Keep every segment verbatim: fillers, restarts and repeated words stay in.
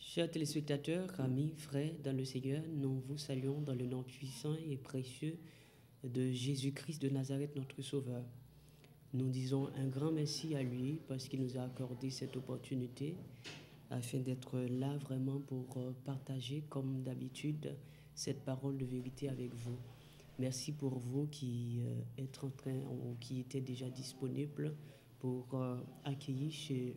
Chers téléspectateurs, amis, frères dans le Seigneur, nous vous saluons dans le nom puissant et précieux de Jésus-Christ de Nazareth, notre Sauveur. Nous disons un grand merci à lui parce qu'il nous a accordé cette opportunité afin d'être là vraiment pour partager comme d'habitude cette parole de vérité avec vous. Merci pour vous qui euh, êtes en train ou qui étaient déjà disponibles pour euh, accueillir chez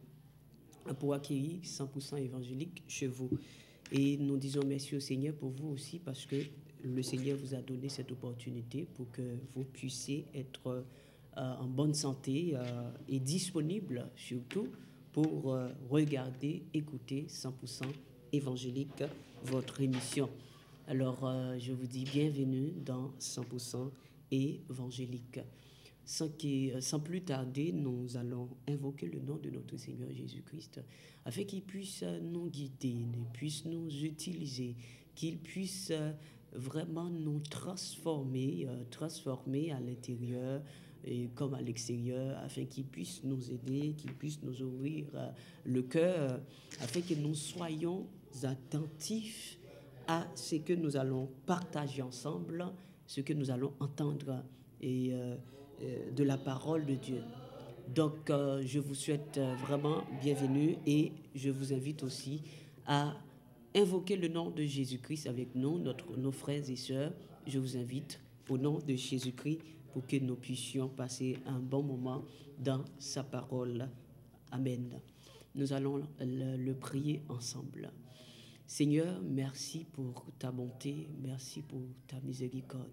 pour accueillir cent pour cent évangélique chez vous. Et nous disons merci au Seigneur pour vous aussi parce que le Seigneur vous a donné cette opportunité pour que vous puissiez être euh, en bonne santé euh, et disponible surtout pour euh, regarder, écouter cent pour cent évangélique, votre émission. Alors, euh, je vous dis bienvenue dans cent pour cent évangélique. Sans, qui, sans plus tarder, nous allons invoquer le nom de notre Seigneur Jésus-Christ afin qu'il puisse nous guider, qu'il puisse nous utiliser, qu'il puisse vraiment nous transformer, euh, transformer à l'intérieur et comme à l'extérieur, afin qu'il puisse nous aider, qu'il puisse nous ouvrir euh, le cœur, afin que nous soyons attentifs à ce que nous allons partager ensemble, ce que nous allons entendre et euh, de la parole de Dieu. Donc, euh, je vous souhaite vraiment bienvenue et je vous invite aussi à invoquer le nom de Jésus-Christ avec nous, notre, nos frères et sœurs. Je vous invite au nom de Jésus-Christ pour que nous puissions passer un bon moment dans sa parole. Amen. Nous allons le, le prier ensemble. Seigneur, merci pour ta bonté, merci pour ta miséricorde.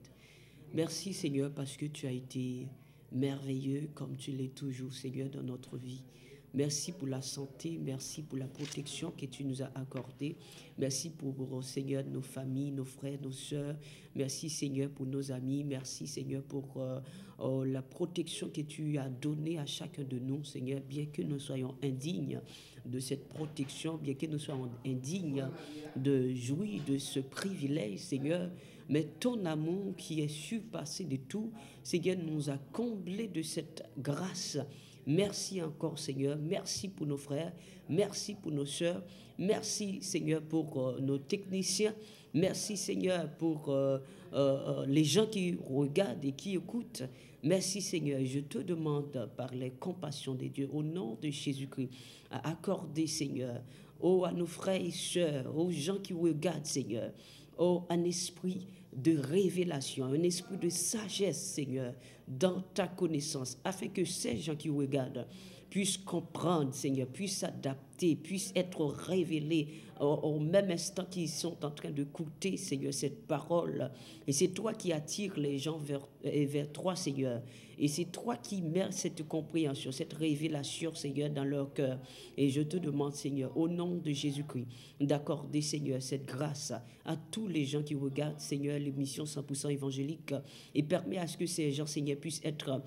Merci Seigneur parce que tu as été merveilleux comme tu l'es toujours Seigneur dans notre vie. Merci pour la santé, merci pour la protection que tu nous as accordée. Merci pour Seigneur nos familles, nos frères, nos sœurs. Merci Seigneur pour nos amis. Merci Seigneur pour euh, euh, la protection que tu as donnée à chacun de nous Seigneur, bien que nous soyons indignes de cette protection, bien que nous soyons indignes de jouir de ce privilège Seigneur. Mais ton amour qui est surpassé de tout, Seigneur, nous a comblés de cette grâce. Merci encore, Seigneur. Merci pour nos frères. Merci pour nos sœurs. Merci, Seigneur, pour euh, nos techniciens. Merci, Seigneur, pour euh, euh, les gens qui regardent et qui écoutent. Merci, Seigneur. Je te demande, par les compassions de Dieu, au nom de Jésus-Christ, à accorder, Seigneur, oh, à nos frères et sœurs, aux gens qui regardent, Seigneur, oh, un esprit de révélation, un esprit de sagesse, Seigneur, dans ta connaissance, afin que ces gens qui regardent puissent comprendre, Seigneur, puissent s'adapter, puissent être révélés au, au même instant qu'ils sont en train d'écouter, Seigneur, cette parole. Et c'est toi qui attires les gens vers, vers toi, Seigneur. Et c'est toi qui mets cette compréhension, cette révélation, Seigneur, dans leur cœur. Et je te demande, Seigneur, au nom de Jésus-Christ, d'accorder, Seigneur, cette grâce à tous les gens qui regardent, Seigneur, l'émission cent pour cent évangélique et permet à ce que ces gens, Seigneur, puissent être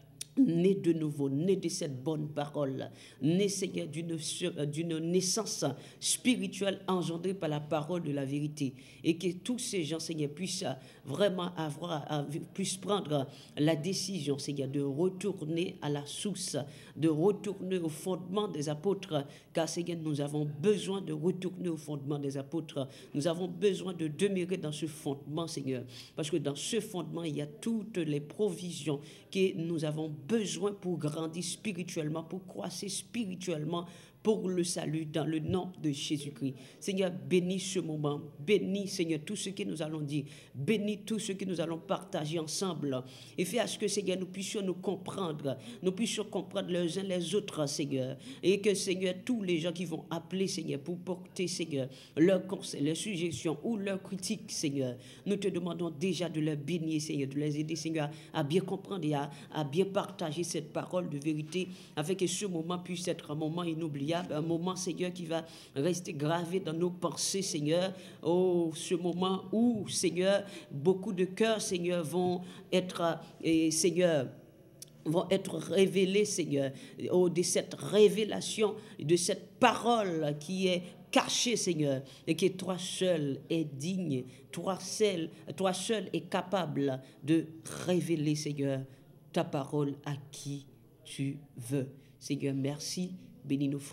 nés de nouveau, nés de cette bonne parole, nés, Seigneur, d'une, d'une naissance spirituelle engendrée par la parole de la vérité. Et que tous ces gens, Seigneur, puissent vraiment avoir, puissent prendre la décision, Seigneur, de retourner à la source, de retourner au fondement des apôtres, car, Seigneur, nous avons besoin de retourner au fondement des apôtres. Nous avons besoin de demeurer dans ce fondement, Seigneur, parce que dans ce fondement, il y a toutes les provisions que nous avons besoin pour grandir spirituellement, pour croître spirituellement, pour le salut dans le nom de Jésus-Christ. Seigneur, bénis ce moment, bénis, Seigneur, tout ce que nous allons dire, bénis tout ce que nous allons partager ensemble, et fais à ce que, Seigneur, nous puissions nous comprendre, nous puissions comprendre les uns les autres, Seigneur, et que, Seigneur, tous les gens qui vont appeler, Seigneur, pour porter, Seigneur, leurs conseils, leurs suggestions ou leurs critiques, Seigneur, nous te demandons déjà de les bénir, Seigneur, de les aider, Seigneur, à bien comprendre et à, à bien partager cette parole de vérité, afin que ce moment puisse être un moment inoubliable, un moment, Seigneur, qui va rester gravé dans nos pensées, Seigneur. Oh, ce moment où, Seigneur, beaucoup de cœurs, Seigneur, vont être, et Seigneur, vont être révélés, Seigneur, oh, de cette révélation, de cette parole qui est cachée, Seigneur, et que toi seul es digne, toi seul, toi seul es capable de révéler, Seigneur, ta parole à qui tu veux. Seigneur, merci. Bénis nos frères,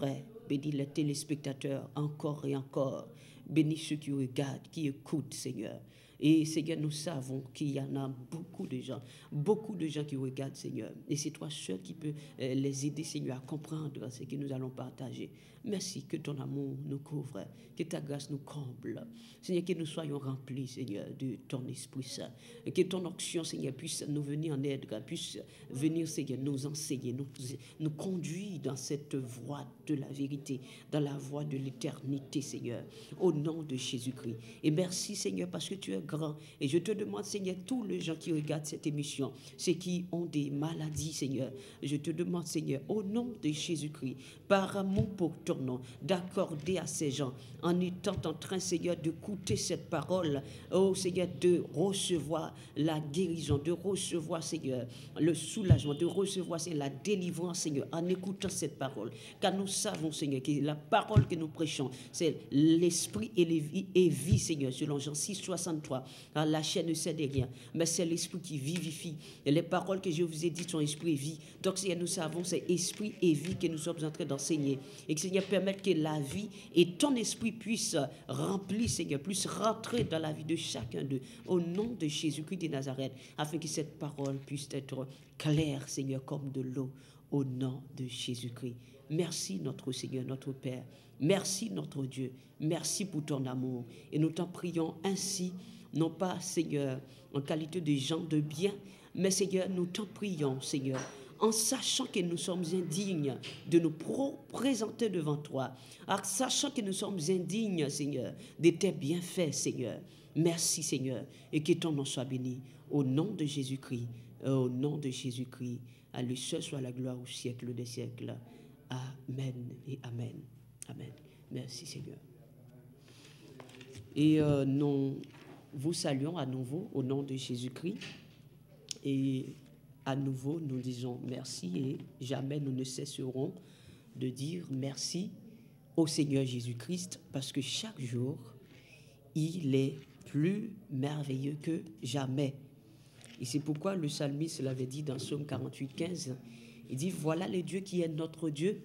bénis les téléspectateurs encore et encore. Bénis ceux qui regardent, qui écoutent, Seigneur. Et Seigneur, nous savons qu'il y en a beaucoup de gens, beaucoup de gens qui regardent, Seigneur. Et c'est toi seul qui peux euh, les aider, Seigneur, à comprendre ce que nous allons partager. Merci que ton amour nous couvre, que ta grâce nous comble. Seigneur, que nous soyons remplis, Seigneur, de ton Esprit Saint. Et que ton onction, Seigneur, puisse nous venir en aide, puisse venir, Seigneur, nous enseigner, nous, nous conduire dans cette voie de la vérité, dans la voie de l'éternité, Seigneur, au nom de Jésus-Christ. Et merci, Seigneur, parce que tu es grand. Et je te demande, Seigneur, tous les gens qui regardent cette émission, ceux qui ont des maladies, Seigneur, je te demande, Seigneur, au nom de Jésus-Christ, par amour pour ton nom, d'accorder à ces gens, en étant en train, Seigneur, d'écouter cette parole, oh Seigneur, de recevoir la guérison, de recevoir, Seigneur, le soulagement, de recevoir, Seigneur, la délivrance, Seigneur, en écoutant cette parole. Car nous savons, Seigneur, que la parole que nous prêchons, c'est l'esprit et, les vies, et vie, Seigneur, selon Jean six, soixante-trois. Car la chair ne sait de rien, mais c'est l'esprit qui vivifie. Et les paroles que je vous ai dites sont esprit et vie. Donc, Seigneur, nous savons, c'est esprit et vie que nous sommes en train d'enseigner. Et que, Seigneur, permette que la vie et ton esprit puissent remplir, Seigneur, puissent rentrer dans la vie de chacun d'eux, au nom de Jésus-Christ de Nazareth, afin que cette parole puisse être claire, Seigneur, comme de l'eau, au nom de Jésus-Christ. Merci, notre Seigneur, notre Père. Merci, notre Dieu. Merci pour ton amour. Et nous t'en prions ainsi, non pas, Seigneur, en qualité de gens de bien, mais, Seigneur, nous t'en prions, Seigneur, en sachant que nous sommes indignes de nous présenter devant toi, en sachant que nous sommes indignes, Seigneur, de tes bienfaits, Seigneur. Merci, Seigneur, et que ton nom soit béni. Au nom de Jésus-Christ, au nom de Jésus-Christ, à lui seul soit la gloire au siècle des siècles. Amen et amen. Amen. Merci, Seigneur. Et euh, nous vous saluons à nouveau au nom de Jésus-Christ. Et à nouveau, nous disons merci et jamais nous ne cesserons de dire merci au Seigneur Jésus-Christ parce que chaque jour, il est plus merveilleux que jamais. Et c'est pourquoi le psalmiste l'avait dit dans Psaume quarante-huit, quinze. Il dit, voilà le Dieu qui est notre Dieu,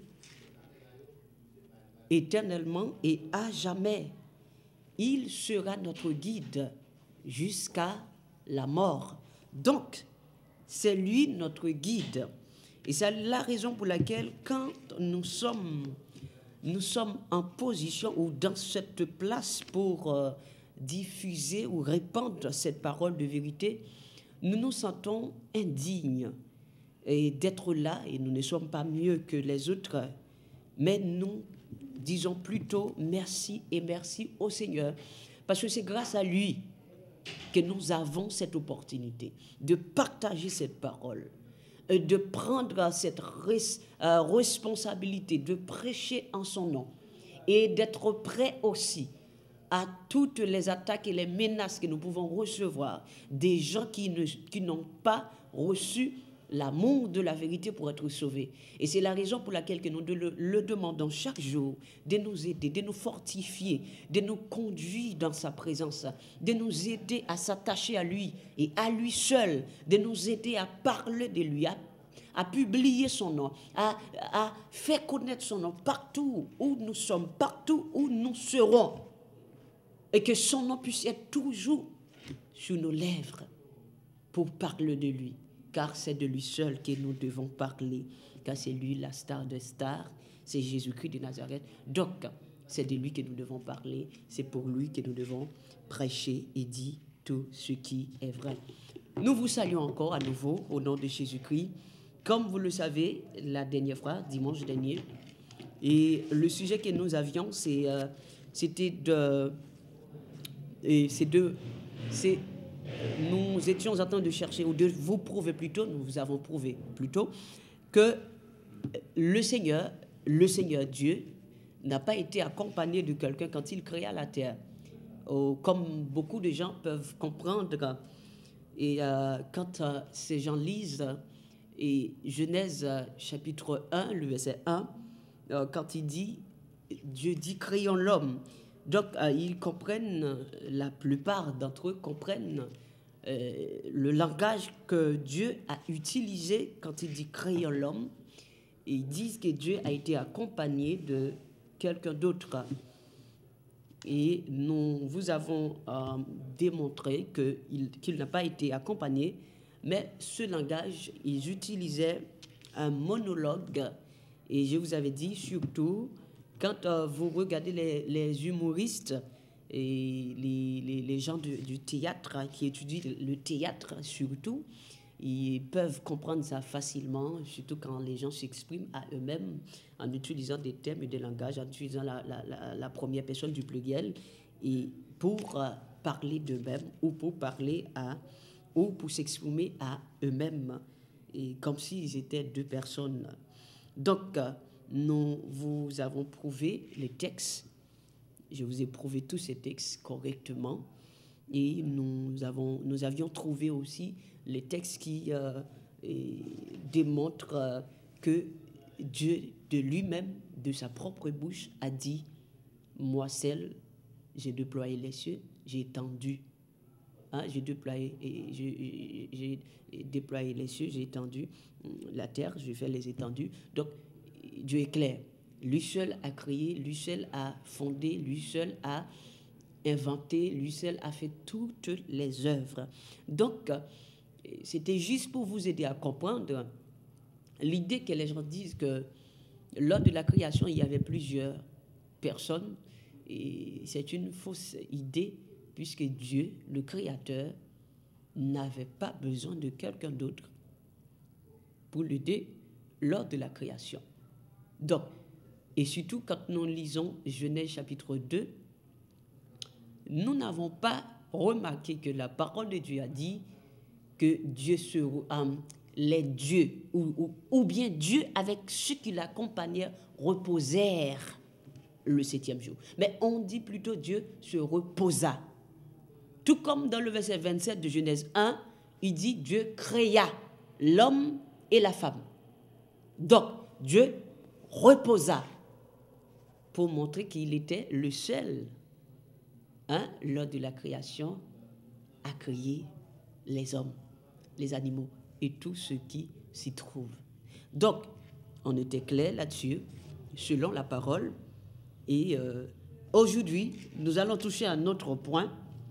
éternellement et à jamais. Il sera notre guide jusqu'à la mort. Donc, c'est lui notre guide. Et c'est la raison pour laquelle, quand nous sommes, nous sommes en position ou dans cette place pour euh, diffuser ou répandre cette parole de vérité, nous nous sentons indignes et d'être là, et nous ne sommes pas mieux que les autres, mais nous disons plutôt merci et merci au Seigneur, parce que c'est grâce à lui que nous avons cette opportunité de partager cette parole, de prendre cette res, euh, responsabilité, de prêcher en son nom et d'être prêt aussi à toutes les attaques et les menaces que nous pouvons recevoir des gens qui, ne, qui n'ont pas reçu l'amour de la vérité pour être sauvés. Et c'est la raison pour laquelle que nous le, le demandons chaque jour de nous aider, de nous fortifier, de nous conduire dans sa présence, de nous aider à s'attacher à lui et à lui seul, de nous aider à parler de lui, à, à publier son nom, à, à faire connaître son nom partout où nous sommes, partout où nous serons. Et que son nom puisse être toujours sur nos lèvres pour parler de lui. Car c'est de lui seul que nous devons parler. Car c'est lui la star des stars, c'est Jésus-Christ de Nazareth. Donc, c'est de lui que nous devons parler. C'est pour lui que nous devons prêcher et dire tout ce qui est vrai. Nous vous saluons encore à nouveau au nom de Jésus-Christ. Comme vous le savez, la dernière fois, dimanche dernier, et le sujet que nous avions, c'est, euh, c'était de... Et c'est de, c'est, nous étions en train de chercher, ou de vous prouver plutôt, nous vous avons prouvé plutôt, que le Seigneur, le Seigneur Dieu, n'a pas été accompagné de quelqu'un quand il créa la terre. Oh, comme beaucoup de gens peuvent comprendre, et euh, quand euh, ces gens lisent, et Genèse chapitre un, le verset un, euh, quand il dit, Dieu dit, créons l'homme. Donc, euh, ils comprennent, la plupart d'entre eux comprennent euh, le langage que Dieu a utilisé quand il dit créer l'homme. Et ils disent que Dieu a été accompagné de quelqu'un d'autre. Et nous vous avons euh, démontré qu'il qu'il n'a pas été accompagné, mais ce langage, ils utilisaient un monologue. Et je vous avais dit, surtout, quand euh, vous regardez les, les humoristes et les, les, les gens du, du théâtre hein, qui étudient le théâtre surtout, ils peuvent comprendre ça facilement, surtout quand les gens s'expriment à eux-mêmes en utilisant des termes et des langages, en utilisant la, la, la, la première personne du pluriel et pour euh, parler d'eux-mêmes ou pour parler à ou pour s'exprimer à eux-mêmes, et comme s'ils étaient deux personnes. Donc, euh, nous vous avons prouvé les textes. Je vous ai prouvé tous ces textes correctement. Et nous, avons, nous avions trouvé aussi les textes qui euh, démontrent euh, que Dieu de lui-même, de sa propre bouche, a dit « Moi seul, j'ai déployé les cieux, j'ai étendu. Hein, j'ai déployé, j'ai déployé les cieux, j'ai étendu la terre, j'ai fait les étendues. » Donc, Dieu est clair. Lui seul a créé, lui seul a fondé, lui seul a inventé, lui seul a fait toutes les œuvres. Donc, c'était juste pour vous aider à comprendre l'idée que les gens disent que lors de la création, il y avait plusieurs personnes. Et c'est une fausse idée, puisque Dieu, le Créateur, n'avait pas besoin de quelqu'un d'autre pour l'aider lors de la création. Donc, et surtout quand nous lisons Genèse chapitre deux, nous n'avons pas remarqué que la parole de Dieu a dit que Dieu se, euh, les dieux, ou, ou, ou bien Dieu avec ceux qui l'accompagnaient reposèrent le septième jour. Mais on dit plutôt Dieu se reposa. Tout comme dans le verset vingt-sept de Genèse un, il dit Dieu créa l'homme et la femme. Donc, Dieu reposa pour montrer qu'il était le seul, hein, lors de la création, à créer les hommes, les animaux et tout ce qui s'y trouve. Donc, on était clair là-dessus, selon la parole. Et euh, aujourd'hui, nous allons toucher à un autre point.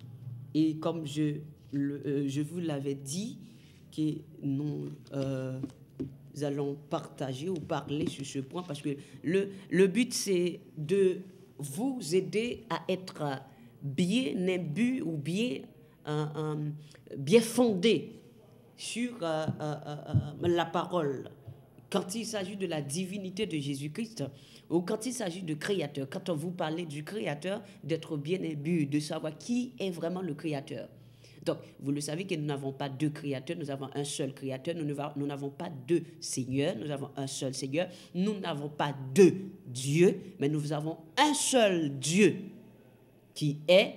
Et comme je, le, euh, je vous l'avais dit, que nous, euh, nous allons partager ou parler sur ce point, parce que le, le but, c'est de vous aider à être bien imbu ou bien, euh, euh, bien fondé sur euh, euh, euh, la parole. Quand il s'agit de la divinité de Jésus-Christ, ou quand il s'agit de créateur, quand on vous parle du créateur, d'être bien imbu, de savoir qui est vraiment le créateur. Donc, vous le savez que nous n'avons pas deux créateurs, nous avons un seul créateur, nous n'avons pas deux seigneurs, nous avons un seul Seigneur, nous n'avons pas deux dieux, mais nous avons un seul Dieu qui est,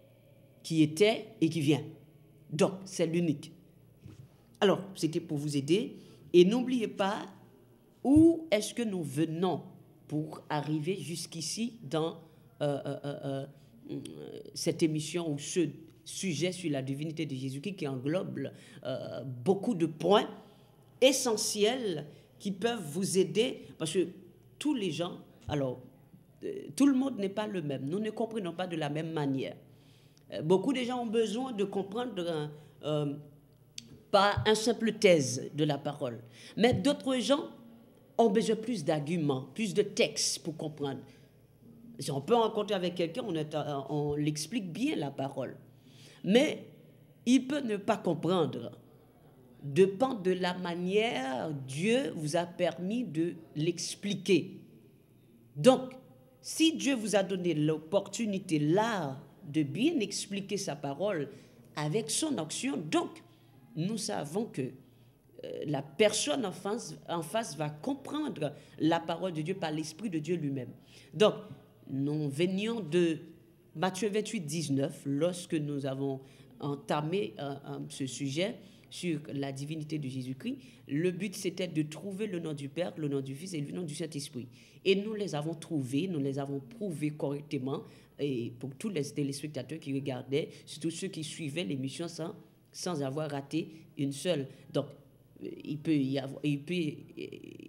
qui était et qui vient. Donc, c'est l'unique. Alors, c'était pour vous aider. Et n'oubliez pas où est-ce que nous venons pour arriver jusqu'ici dans euh, euh, euh, euh, cette émission ou ce sujet sur la divinité de Jésus-Christ qui englobe euh, beaucoup de points essentiels qui peuvent vous aider, parce que tous les gens, alors, euh, tout le monde n'est pas le même, nous ne comprenons pas de la même manière. Euh, beaucoup de gens ont besoin de comprendre euh, pas un simple thèse de la parole, mais d'autres gens ont besoin plus d'arguments, plus de textes pour comprendre. Si on peut rencontrer avec quelqu'un, on, on l'explique bien la parole. Mais il peut ne pas comprendre, dépend de la manière Dieu vous a permis de l'expliquer. Donc, si Dieu vous a donné l'opportunité, l'art de bien expliquer sa parole avec son action, donc, nous savons que euh, la personne en face, en face va comprendre la parole de Dieu par l'Esprit de Dieu lui-même. Donc, nous venions de Matthieu vingt-huit, dix-neuf, lorsque nous avons entamé euh, euh, ce sujet sur la divinité de Jésus-Christ. Le but, c'était de trouver le nom du Père, le nom du Fils et le nom du Saint-Esprit. Et nous les avons trouvés, nous les avons prouvés correctement, et pour tous les téléspectateurs qui regardaient, surtout ceux qui suivaient l'émission sans, sans avoir raté une seule. Donc, il peut y avoir... Il peut,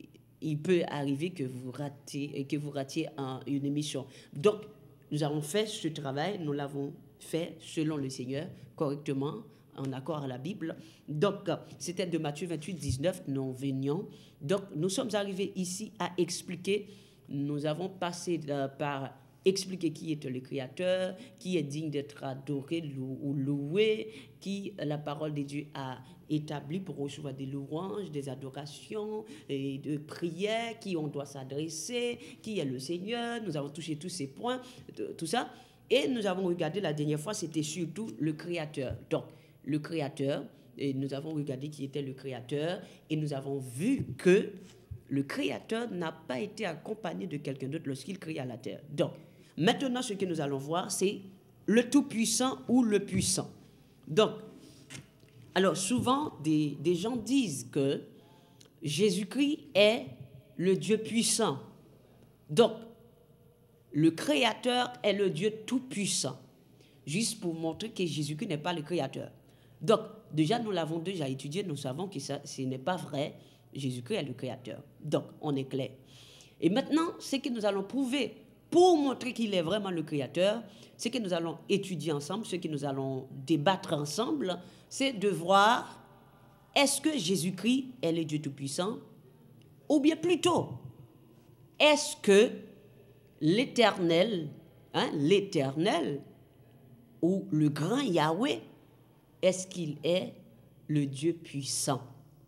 il peut arriver que vous ratiez, que vous ratiez un, une émission. Donc, nous avons fait ce travail, nous l'avons fait selon le Seigneur, correctement, en accord à la Bible. Donc, c'était de Matthieu vingt-huit, dix-neuf, nous venions. Donc, nous sommes arrivés ici à expliquer, nous avons passé de, par expliquer qui est le Créateur, qui est digne d'être adoré lou, ou loué, qui la parole de Dieu a établi pour recevoir des louanges, des adorations et de prières, qui on doit s'adresser, qui est le Seigneur. Nous avons touché tous ces points, tout ça. Et nous avons regardé la dernière fois, c'était surtout le Créateur. Donc, le Créateur, et nous avons regardé qui était le Créateur, et nous avons vu que le Créateur n'a pas été accompagné de quelqu'un d'autre lorsqu'il créa la terre. Donc, maintenant, ce que nous allons voir, c'est le Tout-Puissant ou le Puissant. Donc, alors souvent, des, des gens disent que Jésus-Christ est le Dieu puissant. Donc, le Créateur est le Dieu Tout-Puissant. Juste pour montrer que Jésus-Christ n'est pas le Créateur. Donc, déjà, nous l'avons déjà étudié, nous savons que ça, ce n'est pas vrai. Jésus-Christ est le Créateur. Donc, on est clair. Et maintenant, ce que nous allons prouver pour montrer qu'il est vraiment le Créateur, ce que nous allons étudier ensemble, ce que nous allons débattre ensemble, c'est de voir est-ce que Jésus-Christ est le Dieu Tout-Puissant, ou bien plutôt, est-ce que l'Éternel, hein, l'Éternel, ou le grand Yahweh, est-ce qu'il est le Dieu puissant?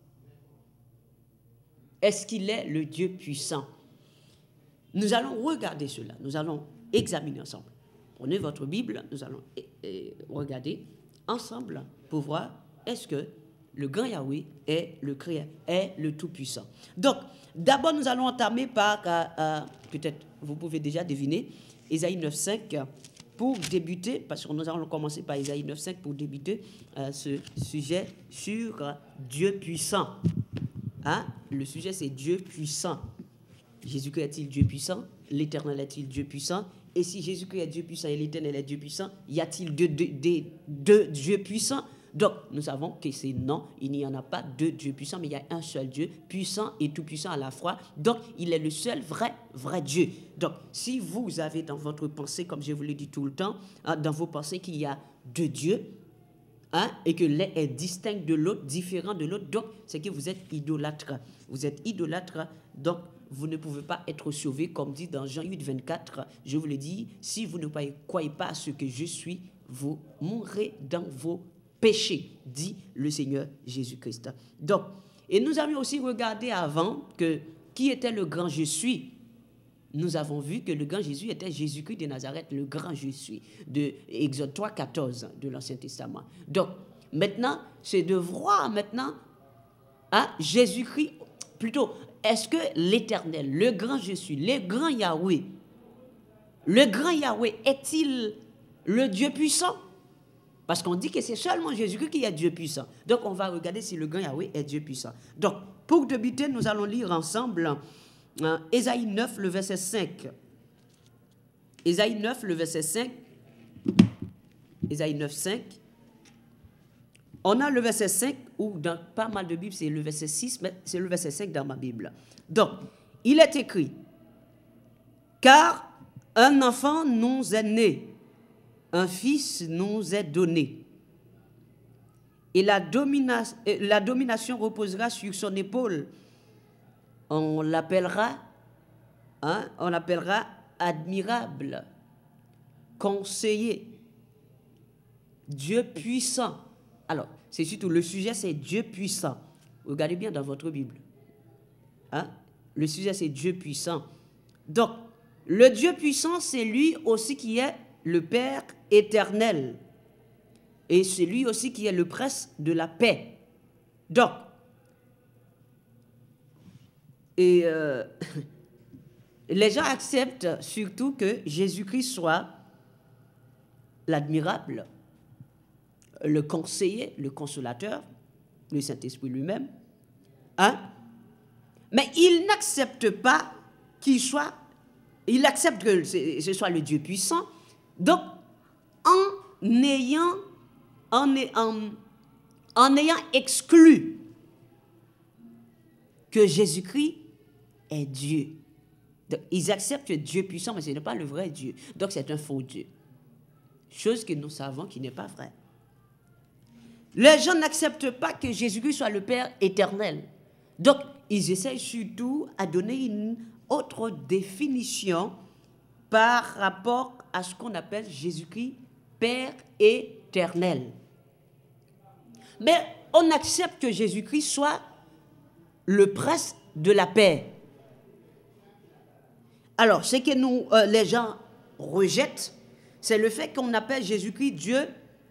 Est-ce qu'il est le Dieu puissant? Nous allons regarder cela, nous allons examiner ensemble. Prenez votre Bible, nous allons regarder ensemble pour voir est-ce que le grand Yahweh est le Créateur, est le Tout-Puissant. Donc, d'abord, nous allons entamer par, euh, euh, peut-être vous pouvez déjà deviner, Ésaïe neuf, cinq, pour débuter, parce que nous allons commencer par Ésaïe neuf, cinq pour débuter euh, ce sujet sur euh, Dieu puissant. Hein? Le sujet, c'est Dieu puissant. Jésus-Christ est-il Dieu puissant? L'Éternel est-il Dieu puissant? Et si Jésus-Christ est Dieu puissant et l'Éternel est Dieu puissant, y a-t-il deux, deux, deux, deux dieux puissants? Donc, nous savons que c'est non, il n'y en a pas deux dieux puissants, mais il y a un seul Dieu, puissant et tout-puissant à la fois. Donc, il est le seul vrai, vrai Dieu. Donc, si vous avez dans votre pensée, comme je vous le dis tout le temps, hein, dans vos pensées qu'il y a deux dieux, hein, et que l'un est distinct de l'autre, différent de l'autre, donc c'est que vous êtes idolâtre. Vous êtes idolâtre, donc vous ne pouvez pas être sauvé, comme dit dans Jean huit, vingt-quatre, je vous le dis, si vous ne croyez pas à ce que je suis, vous mourrez dans vos péchés, dit le Seigneur Jésus-Christ. Donc, et nous avions aussi regardé avant que qui était le grand je suis. Nous avons vu que le grand Jésus était Jésus-Christ de Nazareth, le grand je suis, de Exode trois, quatorze de l'Ancien Testament. Donc, maintenant, c'est de voir maintenant hein, Jésus-Christ, plutôt, est-ce que l'Éternel, le grand je suis, le grand Yahweh, le grand Yahweh est-il le Dieu puissant? Parce qu'on dit que c'est seulement Jésus-Christ qui est Dieu puissant. Donc, on va regarder si le grand Yahweh est Dieu puissant. Donc, pour débuter, nous allons lire ensemble hein, Ésaïe neuf, le verset cinq. Ésaïe neuf, le verset cinq. Ésaïe neuf, cinq. On a le verset cinq, ou dans pas mal de Bibles, c'est le verset six, mais c'est le verset cinq dans ma Bible. Donc, il est écrit, « Car un enfant nous est né, un fils nous est donné, et la, domina la domination reposera sur son épaule. On l'appellera, hein, on l'appellera admirable, conseiller, Dieu puissant. » Alors, c'est surtout le sujet, c'est Dieu puissant. Regardez bien dans votre Bible. Hein? Le sujet, c'est Dieu puissant. Donc, le Dieu puissant, c'est lui aussi qui est le Père éternel. Et c'est lui aussi qui est le prince de la paix. Donc, et euh, les gens acceptent surtout que Jésus-Christ soit l'admirable, le conseiller, le consolateur, le Saint-Esprit lui-même. Hein? Mais ils n'acceptent pas qu'il soit, ils acceptent que ce soit le Dieu puissant. Donc, en ayant, en, en, en ayant exclu que Jésus-Christ est Dieu. Donc, ils acceptent Dieu puissant, mais ce n'est pas le vrai Dieu. Donc, c'est un faux Dieu. Chose que nous savons qui n'est pas vraie. Les gens n'acceptent pas que Jésus-Christ soit le Père éternel. Donc, ils essayent surtout à donner une autre définition par rapport à ce qu'on appelle Jésus-Christ, Père éternel. Mais on accepte que Jésus-Christ soit le prince de la paix. Alors, ce que nous, euh, les gens rejettent, c'est le fait qu'on appelle Jésus-Christ Dieu,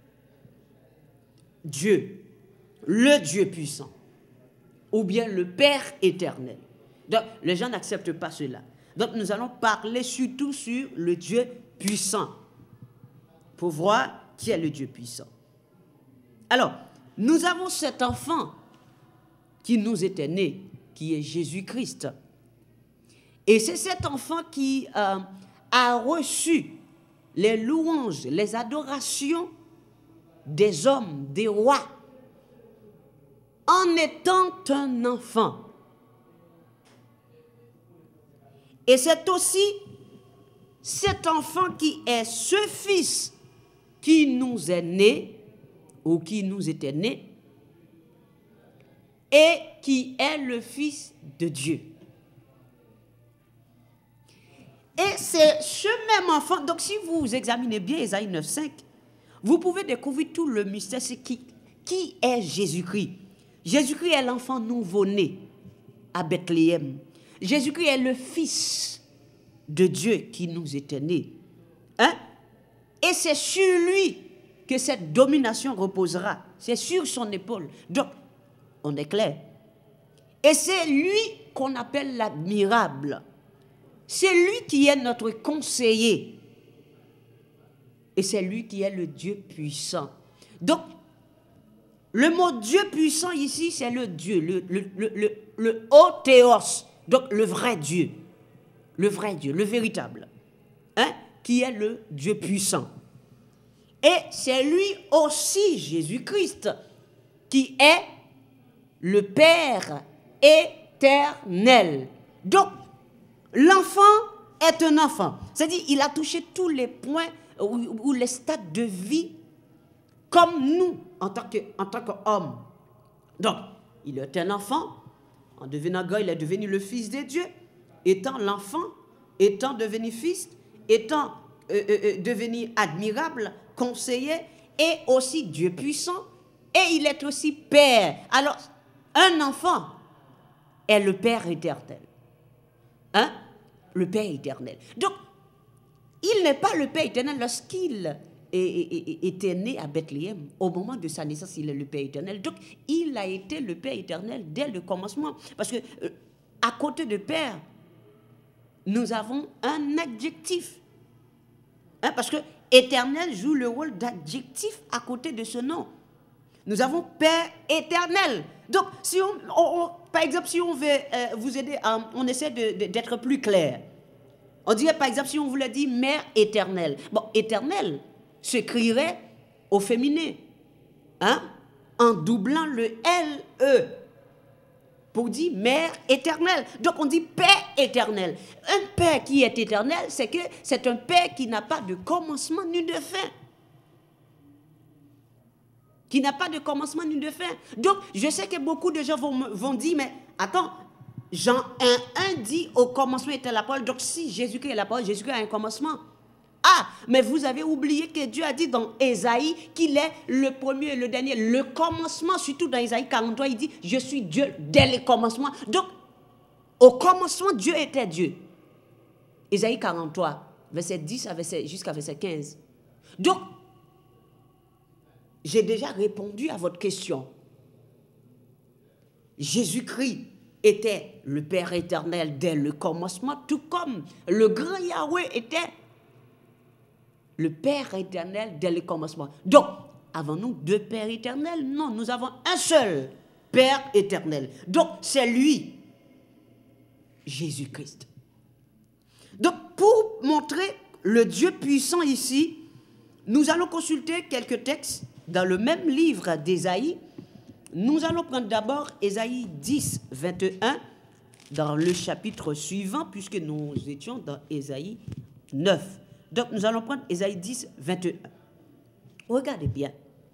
Dieu, le Dieu puissant, ou bien le Père éternel. Donc, les gens n'acceptent pas cela. Donc, nous allons parler surtout sur le Dieu puissant, pour voir qui est le Dieu puissant. Alors, nous avons cet enfant qui nous était né, qui est Jésus-Christ. Et c'est cet enfant qui euh, a reçu les louanges, les adorations des hommes, des rois, en étant un enfant. Et c'est aussi cet enfant qui est ce fils qui nous est né, ou qui nous était né, et qui est le Fils de Dieu. Et c'est ce même enfant, donc si vous examinez bien Ésaïe neuf cinq, vous pouvez découvrir tout le mystère, c'est qui, qui est Jésus-Christ. Jésus-Christ est l'enfant nouveau-né à Bethléem. Jésus-Christ est le Fils de Dieu qui nous était né. Hein? Et c'est sur lui que cette domination reposera. C'est sur son épaule. Donc, on est clair. Et c'est lui qu'on appelle l'admirable. C'est lui qui est notre conseiller. Et c'est lui qui est le Dieu puissant. Donc, le mot Dieu puissant ici, c'est le Dieu, le, le, le, le, le Théos, donc le vrai Dieu. Le vrai Dieu, le véritable. Hein? Qui est le Dieu puissant. Et c'est lui aussi, Jésus-Christ, qui est le Père éternel. Donc, l'enfant est un enfant. C'est-à-dire, il a touché tous les points ou, ou les stades de vie comme nous, en tant que, en tant qu'homme. Donc, il est un enfant. En devenant grand, il est devenu le Fils de Dieu. Étant l'enfant, étant devenu fils, étant euh, euh, devenu admirable, conseiller, et aussi Dieu puissant, et il est aussi Père. Alors, un enfant est le Père éternel. Hein? Le Père éternel. Donc, il n'est pas le Père éternel lorsqu'il était né à Bethléem. Au moment de sa naissance, il est le Père éternel. Donc, il a été le Père éternel dès le commencement. Parce que, euh, à côté de Père, nous avons un adjectif. Hein? Parce que éternel joue le rôle d'adjectif à côté de ce nom. Nous avons Père éternel. Donc, si on, on, on, par exemple, si on veut euh, vous aider, euh, on essaie d'être plus clair. On dirait, par exemple, si on voulait dire Mère éternelle. Bon, éternel s'écrirait au féminin, hein, en doublant le L E pour dire Mère éternelle. Donc, on dit Père éternel. Un Père qui est éternel, c'est que c'est un Père qui n'a pas de commencement ni de fin. Qui n'a pas de commencement ni de fin. Donc, je sais que beaucoup de gens vont, vont dire, mais attends, Jean un un dit au commencement était la parole. Donc, si Jésus-Christ est la parole, Jésus-Christ a un commencement. Ah, mais vous avez oublié que Dieu a dit dans Ésaïe qu'il est le premier et le dernier. Le commencement, surtout dans Ésaïe quarante-trois, il dit, je suis Dieu dès le commencement. Donc, au commencement, Dieu était Dieu. Ésaïe quarante-trois, verset dix à verset, jusqu'à verset quinze. Donc, j'ai déjà répondu à votre question. Jésus-Christ était le Père éternel dès le commencement, tout comme le grand Yahweh était le Père éternel dès le commencement. Donc, avons-nous deux Pères éternels? Non, nous avons un seul Père éternel. Donc, c'est lui, Jésus-Christ. Donc, pour montrer le Dieu puissant ici, nous allons consulter quelques textes dans le même livre d'Ésaïe. Nous allons prendre d'abord Ésaïe dix, vingt et un dans le chapitre suivant, puisque nous étions dans Ésaïe neuf. Donc, nous allons prendre Ésaïe dix, vingt et un. Regardez bien.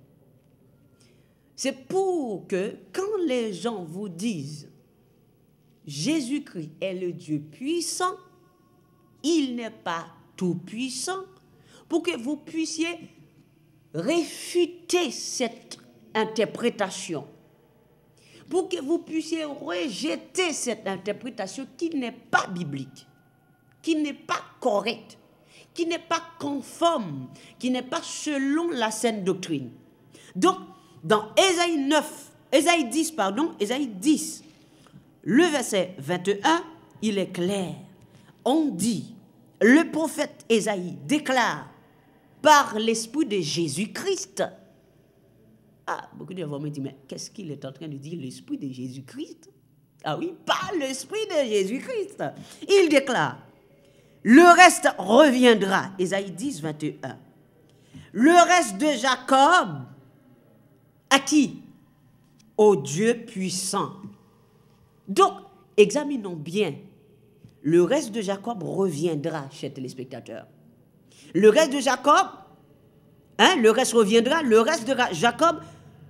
C'est pour que, quand les gens vous disent Jésus-Christ est le Dieu puissant, il n'est pas tout puissant, pour que vous puissiez réfuter cette interprétation, pour que vous puissiez rejeter cette interprétation qui n'est pas biblique, qui n'est pas correcte, qui n'est pas conforme, qui n'est pas selon la saine doctrine. Donc, dans Ésaïe neuf, Ésaïe dix, pardon, Ésaïe dix, le verset vingt et un, il est clair. On dit, le prophète Ésaïe déclare par l'esprit de Jésus-Christ. Ah, beaucoup de gens me disent, mais qu'est-ce qu'il est en train de dire, l'esprit de Jésus-Christ? Ah oui, par l'esprit de Jésus-Christ. Il déclare, le reste reviendra, Ésaïe dix, vingt et un. Le reste de Jacob, à qui? Au Dieu puissant. Donc, examinons bien. Le reste de Jacob reviendra, chers téléspectateurs. Le reste de Jacob, hein, le reste reviendra, le reste de Jacob,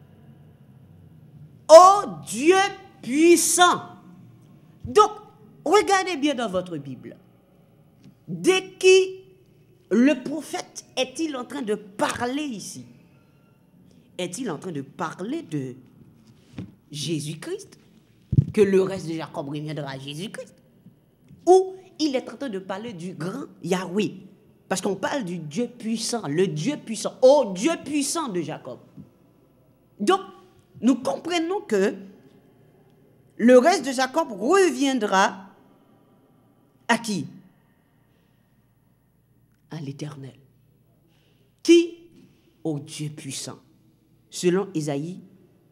au Dieu puissant. Donc, regardez bien dans votre Bible. De qui le prophète est-il en train de parler ici? Est-il en train de parler de Jésus-Christ? Que le reste de Jacob reviendra à Jésus-Christ? Ou il est en train de parler du grand Yahweh? Parce qu'on parle du Dieu puissant, le Dieu puissant, au Dieu puissant de Jacob. Donc, nous comprenons que le reste de Jacob reviendra à qui? À l'Éternel. Qui? Au Dieu puissant. Selon Ésaïe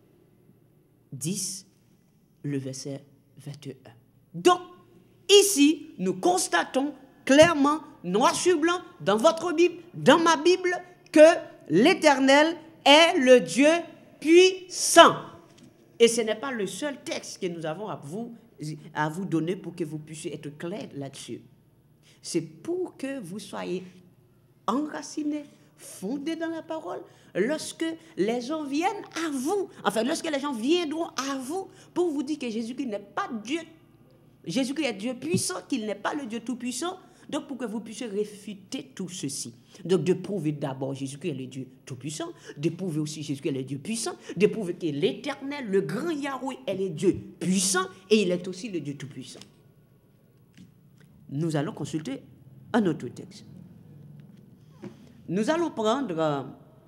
dix, le verset vingt et un. Donc, ici, nous constatons clairement, noir sur blanc, dans votre Bible, dans ma Bible, que l'Éternel est le Dieu puissant. Et ce n'est pas le seul texte que nous avons à vous, à vous donner pour que vous puissiez être clair là-dessus. C'est pour que vous soyez enracinés, fondés dans la parole, lorsque les gens viennent à vous, enfin, lorsque les gens viendront à vous pour vous dire que Jésus-Christ n'est pas Dieu, Jésus-Christ est Dieu puissant, qu'il n'est pas le Dieu tout-puissant, donc pour que vous puissiez réfuter tout ceci. Donc de prouver d'abord Jésus-Christ est le Dieu tout-puissant, de prouver aussi Jésus-Christ est le Dieu puissant, de prouver que l'Éternel, le grand Yahweh, est le Dieu puissant et il est aussi le Dieu tout-puissant. Nous allons consulter un autre texte. Nous allons prendre euh,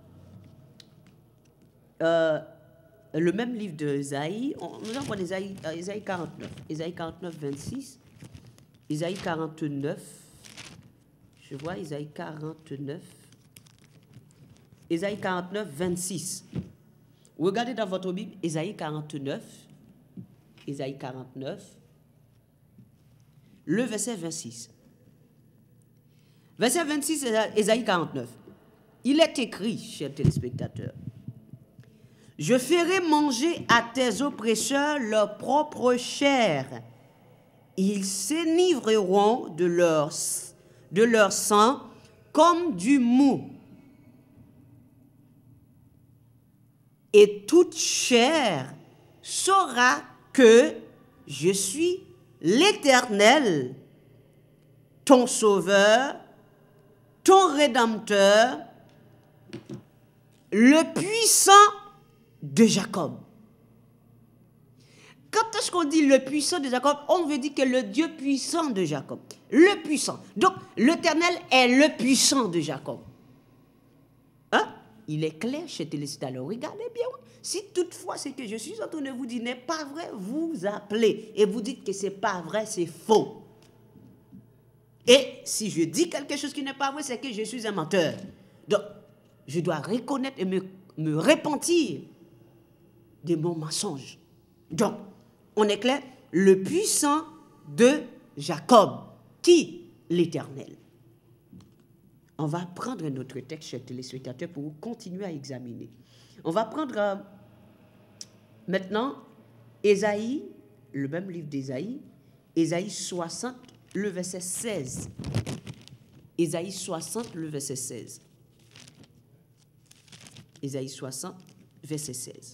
euh, le même livre d'Ésaïe. Nous allons prendre Ésaïe, euh, Ésaïe quarante-neuf. Ésaïe quarante-neuf, vingt-six. Ésaïe quarante-neuf. Je vois Ésaïe quarante-neuf. Ésaïe quarante-neuf, vingt-six. Regardez dans votre Bible, Ésaïe quarante-neuf. Ésaïe quarante-neuf. Le verset vingt-six. Verset vingt-six, Ésaïe quarante-neuf. Il est écrit, chers téléspectateurs, « Je ferai manger à tes oppresseurs leur propre chair. Ils s'enivreront de leur, de leur sang comme du mou. Et toute chair saura que je suis l'Éternel, ton sauveur, ton rédempteur, le puissant de Jacob. » Quand est-ce qu'on dit le puissant de Jacob, on veut dire que le Dieu puissant de Jacob. Le puissant. Donc, l'Éternel est le puissant de Jacob. Hein? Il est clair chez téléspectateurs. Regardez bien. Si toutefois ce que je suis en train de vous dire n'est pas vrai, vous appelez et vous dites que ce n'est pas vrai, c'est faux. Et si je dis quelque chose qui n'est pas vrai, c'est que je suis un menteur. Donc, je dois reconnaître et me, me repentir de mon mensonge. Donc, on est clair, le puissant de Jacob, qui? L'Éternel. On va prendre un autre texte, chers téléspectateurs, pour continuer à examiner. On va prendre euh, maintenant Ésaïe, le même livre d'Ésaïe, Ésaïe soixante, le verset seize. Ésaïe soixante, le verset seize. Ésaïe soixante, verset seize.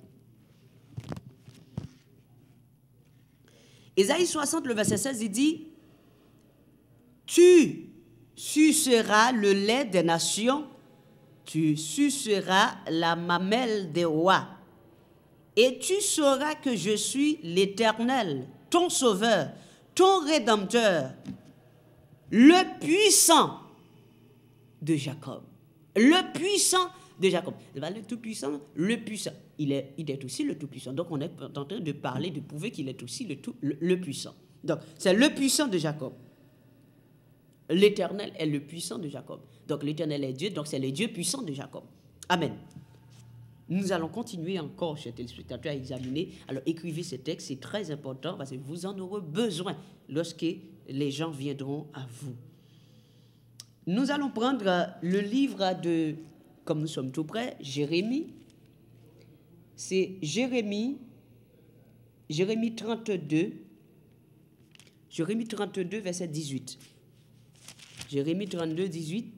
Ésaïe soixante, le verset seize, il dit « Tu suceras le lait des nations, tu suceras la mamelle des rois, et tu sauras que je suis l'Éternel, ton sauveur, ton rédempteur, le puissant de Jacob. » Le puissant de Jacob. C'est pas le tout-puissant, le puissant. Il est, il est aussi le tout-puissant. Donc, on est en train de parler, de prouver qu'il est aussi le, tout, le, le puissant. Donc, c'est le puissant de Jacob. L'Éternel est le puissant de Jacob. Donc, l'Éternel est Dieu, donc c'est le Dieu puissant de Jacob. Amen. Nous allons continuer encore, chers téléspectateurs, à examiner. Alors, écrivez ce texte, c'est très important parce que vous en aurez besoin lorsque les gens viendront à vous. Nous allons prendre le livre de, comme nous sommes tout près, Jérémie. C'est Jérémie, Jérémie trente-deux, Jérémie trente-deux, verset dix-huit. Jérémie trente-deux, dix-huit.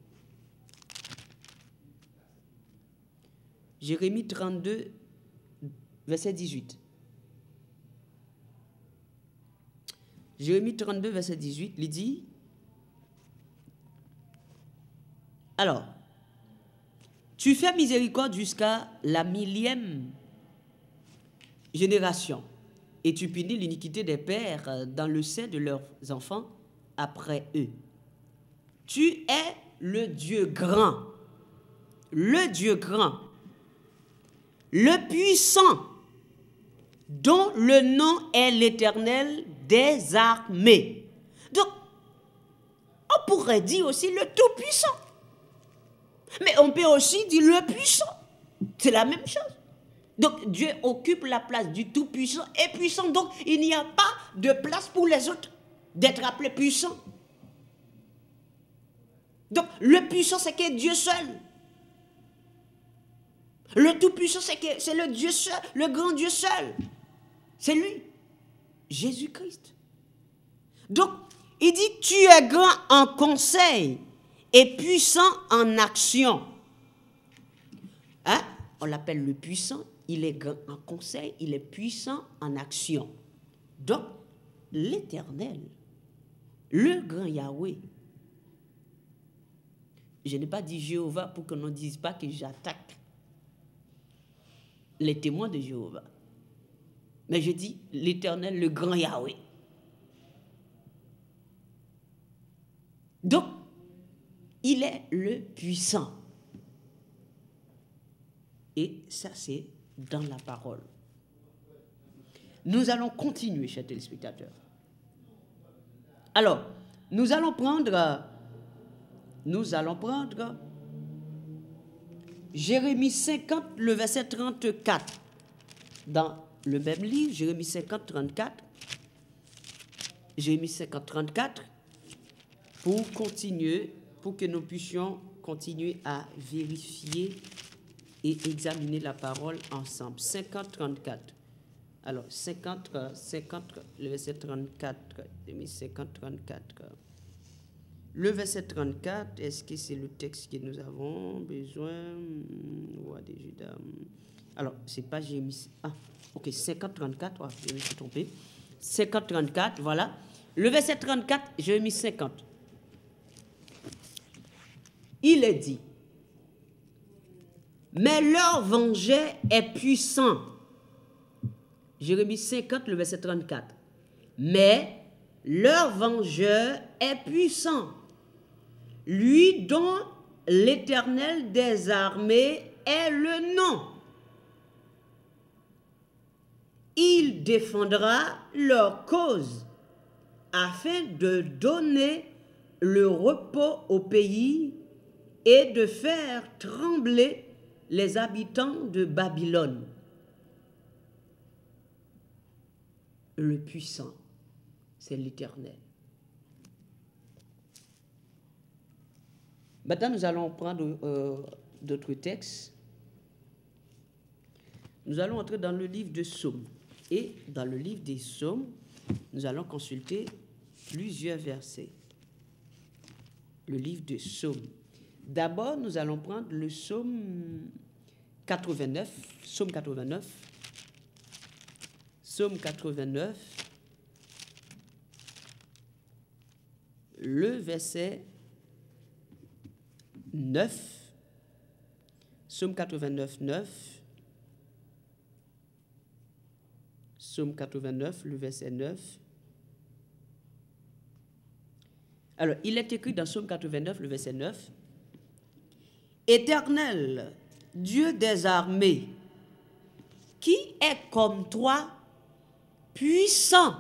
Jérémie trente-deux, verset dix-huit. Jérémie trente-deux, verset dix-huit, il dit, alors, tu fais miséricorde jusqu'à la millième génération, et tu punis l'iniquité des pères dans le sein de leurs enfants après eux. Tu es le Dieu grand, le Dieu grand, le puissant, dont le nom est l'Éternel des armées. Donc, on pourrait dire aussi le tout-puissant. Mais on peut aussi dire le puissant. C'est la même chose. Donc, Dieu occupe la place du tout-puissant et puissant. Donc, il n'y a pas de place pour les autres d'être appelés puissants. Donc, le puissant, c'est que Dieu seul. Le tout-puissant, c'est que c'est le Dieu seul, le grand Dieu seul. C'est lui, Jésus-Christ. Donc, il dit, tu es grand en conseil et puissant en action. Hein? On l'appelle le puissant, il est grand en conseil, il est puissant en action. Donc, l'Éternel, le grand Yahweh, je n'ai pas dit Jéhovah pour qu'on ne dise pas que j'attaque les témoins de Jéhovah. Mais je dis l'Éternel, le grand Yahweh. Donc, il est le puissant. Et ça, c'est dans la parole. Nous allons continuer, chers téléspectateurs. Alors, nous allons prendre, nous allons prendre Jérémie cinquante, le verset trente-quatre. Dans le même livre, Jérémie cinquante, trente-quatre. Jérémie cinquante, trente-quatre. Pour continuer, pour que nous puissions continuer à vérifier et examiner la parole ensemble. cinquante, trente-quatre. Alors, cinquante, cinquante, le verset trente-quatre. Jérémie cinquante, trente-quatre. Le verset trente-quatre, est-ce que c'est le texte que nous avons besoin? Roi de Juda. Alors, c'est pas Jérémie. Ah, ok, cinquante, trente-quatre. Oh, je me suis trompé. cinquante, trente-quatre, voilà. Le verset trente-quatre, Jérémie cinquante. Il est dit, mais leur venger est puissant. Jérémie cinquante, le verset trente-quatre. Mais leur vengeur est puissant. Lui dont l'Éternel des armées est le nom. Il défendra leur cause afin de donner le repos au pays et de faire trembler les habitants de Babylone. Le puissant, c'est l'Éternel. Maintenant, nous allons prendre euh, d'autres textes. Nous allons entrer dans le livre de Psaumes. Et dans le livre des Psaumes, nous allons consulter plusieurs versets. Le livre de Psaumes. D'abord, nous allons prendre le psaume quatre-vingt-neuf. Psaume quatre-vingt-neuf. Psaume quatre-vingt-neuf. Le verset neuf. Psaume quatre-vingt-neuf, neuf. Psaume quatre-vingt-neuf, le verset neuf. Alors, il est écrit dans Psaume quatre-vingt-neuf, le verset neuf. Éternel, Dieu des armées, qui est comme toi, puissant,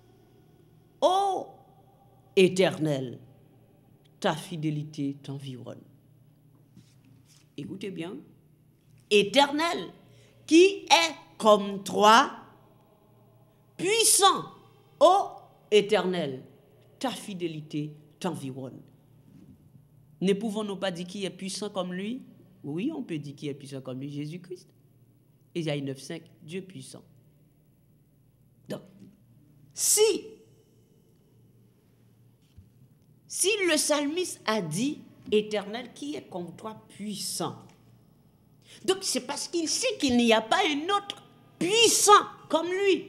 ô Éternel, ta fidélité t'environne. Écoutez bien. Éternel, qui est comme toi, puissant, ô Éternel, ta fidélité t'environne. Ne pouvons-nous pas dire qui est puissant comme lui? Oui, on peut dire qui est puissant comme lui, Jésus-Christ. Ésaïe neuf, cinq, Dieu puissant. Donc, si, si le psalmiste a dit Éternel, qui est comme toi puissant, donc c'est parce qu'il sait qu'il n'y a pas un autre puissant comme lui.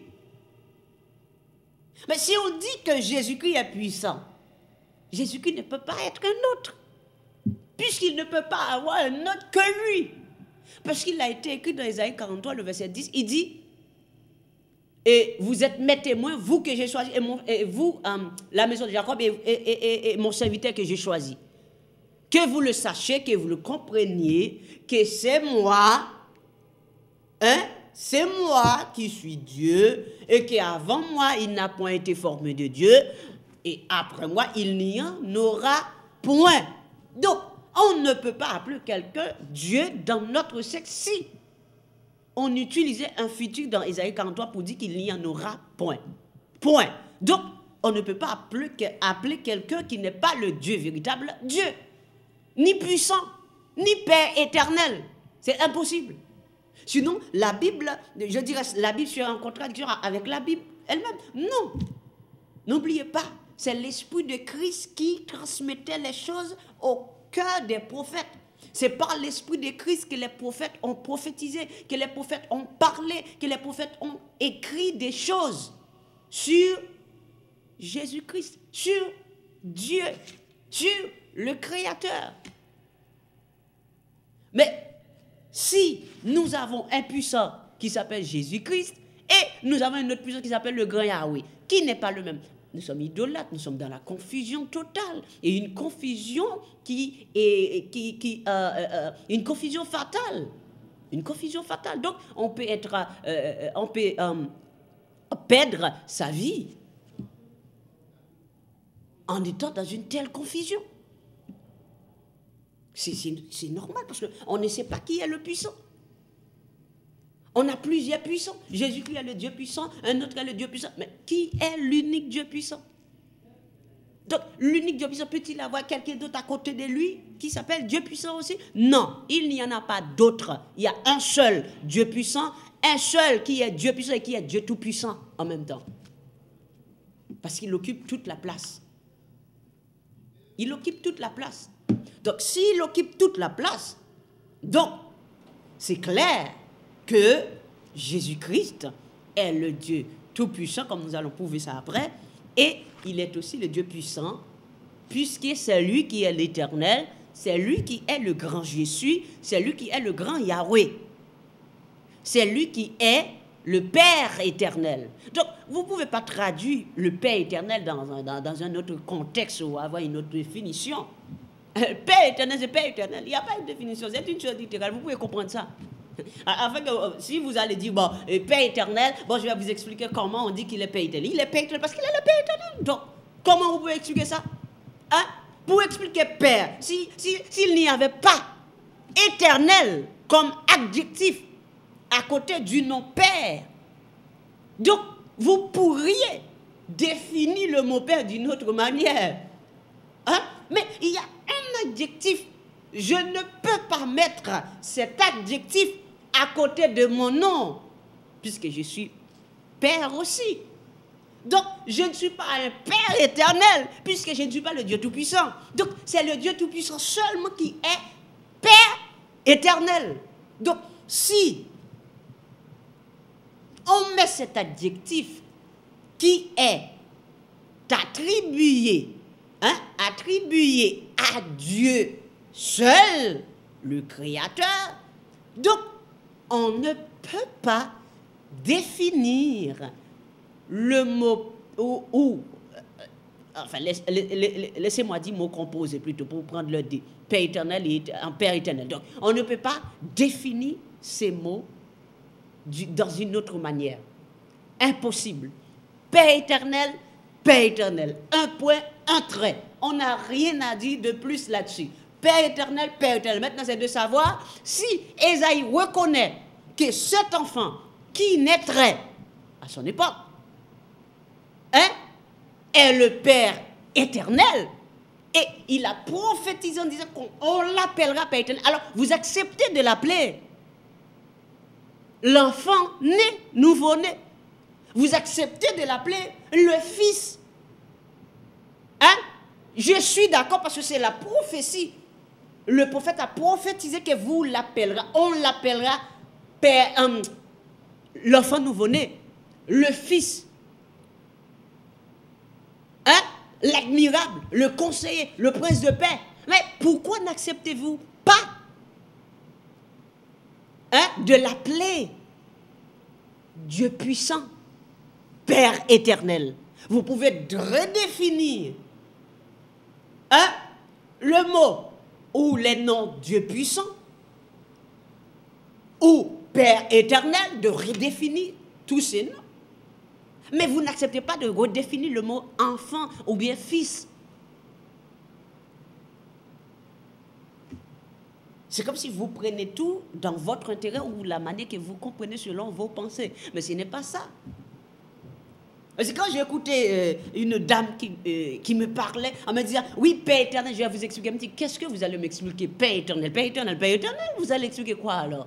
Mais si on dit que Jésus-Christ est puissant, Jésus-Christ ne peut pas être un autre, puisqu'il ne peut pas avoir un autre que lui. Parce qu'il a été écrit dans Ésaïe quarante-trois, le verset dix, il dit, et vous êtes mes témoins, vous que j'ai choisi, et, mon, et vous, euh, la maison de Jacob, et, et, et, et mon serviteur que j'ai choisi. Que vous le sachiez, que vous le compreniez, que c'est moi, hein, c'est moi qui suis Dieu, et qu'avant moi, il n'a point été formé de Dieu, et après moi, il n'y en aura point. Donc, on ne peut pas appeler quelqu'un Dieu dans notre sexe si on utilisait un futur dans Ésaïe quarante-trois pour dire qu'il n'y en aura point. Point. Donc, on ne peut pas appeler, appeler quelqu'un qui n'est pas le Dieu véritable Dieu, ni puissant, ni Père éternel. C'est impossible. Sinon, la Bible, je dirais, la Bible serait en contradiction avec la Bible elle-même. Non. N'oubliez pas, c'est l'Esprit de Christ qui transmettait les choses au cœur des prophètes. C'est par l'Esprit de Christ que les prophètes ont prophétisé, que les prophètes ont parlé, que les prophètes ont écrit des choses sur Jésus-Christ, sur Dieu, sur le Créateur. Mais si nous avons un puissant qui s'appelle Jésus-Christ et nous avons un autre puissant qui s'appelle le grand Yahweh, qui n'est pas le même, nous sommes idolâtres, nous sommes dans la confusion totale. Et une confusion qui est qui, qui, euh, euh, une confusion fatale. Une confusion fatale. Donc, on peut être, euh, on peut euh, perdre sa vie en étant dans une telle confusion. C'est normal parce qu'on ne sait pas qui est le puissant. On a plusieurs puissants. Jésus-Christ est le Dieu puissant, un autre est le Dieu puissant. Mais qui est l'unique Dieu puissant? Donc, l'unique Dieu puissant, peut-il avoir quelqu'un d'autre à côté de lui qui s'appelle Dieu puissant aussi? Non, il n'y en a pas d'autre. Il y a un seul Dieu puissant, un seul qui est Dieu puissant et qui est Dieu tout-puissant en même temps. Parce qu'il occupe toute la place. Il occupe toute la place. Donc, s'il occupe toute la place, donc, c'est clair que Jésus-Christ est le Dieu tout-puissant, comme nous allons prouver ça après, et il est aussi le Dieu puissant, puisque c'est lui qui est l'Éternel, c'est lui qui est le grand Jésus, c'est lui qui est le grand Yahweh, c'est lui qui est le Père éternel. Donc, vous ne pouvez pas traduire le Père éternel dans un, dans, dans un autre contexte ou avoir une autre définition. Père éternel, c'est Père éternel, il n'y a pas une définition, c'est une chose littérale, vous pouvez comprendre ça. Afin que, si vous allez dire, bon, Père éternel, bon, je vais vous expliquer comment on dit qu'il est Père éternel. Il est Père éternel parce qu'il est le Père éternel. Donc, comment vous pouvez expliquer ça? Hein? Pour expliquer Père, si, si, s'il n'y avait pas éternel comme adjectif à côté du nom Père, donc, vous pourriez définir le mot Père d'une autre manière. Hein? Mais il y a un adjectif. Je ne peux pas mettre cet adjectif à côté de mon nom, puisque je suis Père aussi. Donc, je ne suis pas un Père éternel, puisque je ne suis pas le Dieu Tout-Puissant. Donc, c'est le Dieu Tout-Puissant seulement qui est Père éternel. Donc, si on met cet adjectif qui est attribué, hein, attribué à Dieu seul, le Créateur, donc on ne peut pas définir le mot ou, ou enfin laisse, laisse, laissez-moi dire mot composé plutôt pour prendre le D, Père éternel et en Père éternel. Donc on ne peut pas définir ces mots du, dans une autre manière. Impossible. Père éternel, Père éternel. Un point, un trait. On n'a rien à dire de plus là-dessus. Père éternel, Père éternel. Maintenant, c'est de savoir si Ésaïe reconnaît que cet enfant qui naîtrait à son époque, hein, est le Père éternel. Et il a prophétisé en disant qu'on l'appellera Père éternel. Alors, vous acceptez de l'appeler l'enfant né, nouveau-né. Vous acceptez de l'appeler le Fils. Hein? Je suis d'accord parce que c'est la prophétie. Le prophète a prophétisé que vous l'appellerez, on l'appellera Père, euh, l'enfant nouveau-né, le Fils. Hein? L'admirable, le conseiller, le prince de paix. Mais pourquoi n'acceptez-vous pas, hein, de l'appeler Dieu puissant, Père éternel? Vous pouvez redéfinir, hein, le mot ou les noms Dieu puissant ou Père éternel, de redéfinir tous ces noms. Mais vous n'acceptez pas de redéfinir le mot enfant ou bien fils. C'est comme si vous prenez tout dans votre intérêt ou la manière que vous comprenez selon vos pensées. Mais ce n'est pas ça. C'est quand j'ai écouté euh, une dame qui, euh, qui me parlait en me disant « Oui, Père éternel, je vais vous expliquer. » Elle me dit « Qu'est-ce que vous allez m'expliquer? Père éternel, Père éternel, Père éternel, vous allez expliquer quoi alors?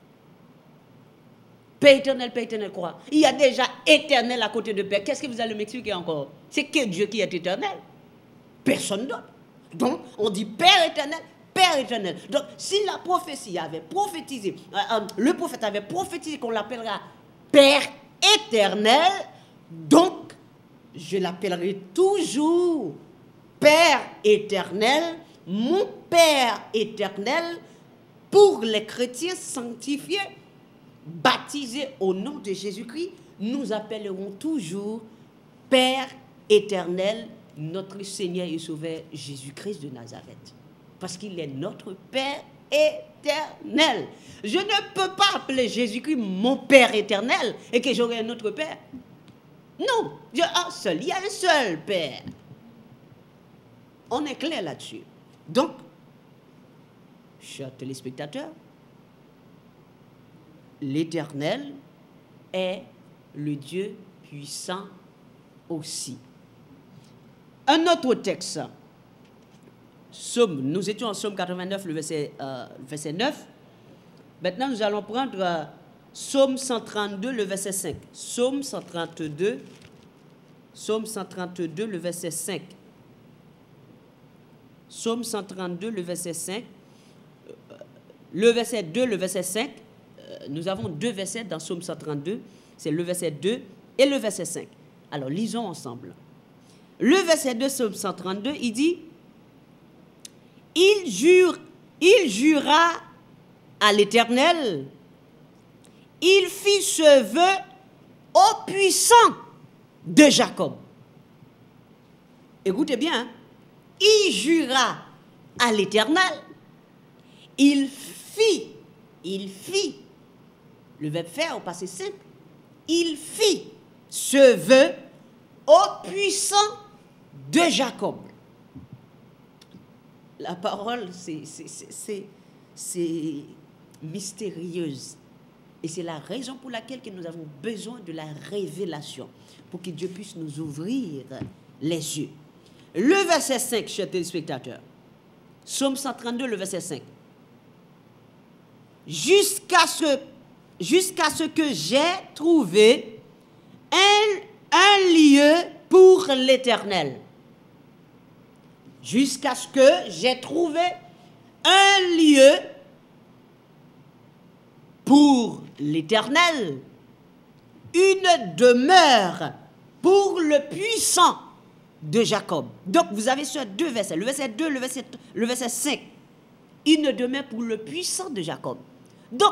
Père éternel, Père éternel, quoi? Il y a déjà éternel à côté de Père. Qu'est-ce que vous allez m'expliquer encore? C'est que Dieu qui est éternel. Personne d'autre. Donc, on dit Père éternel, Père éternel. Donc, si la prophétie avait prophétisé, euh, euh, le prophète avait prophétisé qu'on l'appellera Père éternel, donc, je l'appellerai toujours Père éternel, mon Père éternel, pour les chrétiens sanctifiés, baptisés au nom de Jésus-Christ, nous appellerons toujours Père éternel, notre Seigneur et Sauveur Jésus-Christ de Nazareth. Parce qu'il est notre Père éternel. Je ne peux pas appeler Jésus-Christ mon Père éternel et que j'aurai un autre Père. Non, Dieu a un seul, il y a un seul Père. On est clair là-dessus. Donc, chers téléspectateurs, l'Éternel est le Dieu puissant aussi. Un autre texte, Psaume, nous étions en Psaume quatre-vingt-neuf, le verset, euh, verset neuf. Maintenant, nous allons prendre euh, Psaume cent trente-deux, le verset cinq. Psaume cent trente-deux, Psaume cent trente-deux, le verset cinq. Psaume cent trente-deux, le verset cinq. Le verset deux, le verset cinq. Nous avons deux versets dans Psaume cent trente-deux. C'est le verset deux et le verset cinq. Alors, lisons ensemble. Le verset deux, Psaume cent trente-deux, il dit « Il jure, il jura à l'Éternel, il fit ce vœu au puissant de Jacob. » Écoutez bien, hein? Il jura à l'Éternel, il fit, il fit, le verbe faire au passé simple, il fit ce vœu au puissant de Jacob. La parole, c'est mystérieuse. Et c'est la raison pour laquelle que nous avons besoin de la révélation, pour que Dieu puisse nous ouvrir les yeux. Le verset cinq, chers téléspectateurs, Psaume cent trente-deux, le verset cinq. Jusqu'à ce, jusqu'à ce que j'ai trouvé un, un lieu pour l'Éternel, jusqu'à ce que j'ai trouvé un lieu pour l'Éternel, une demeure pour le puissant de Jacob. Donc, vous avez sur deux versets, le verset deux, le verset, le verset cinq. Une demeure pour le puissant de Jacob. Donc,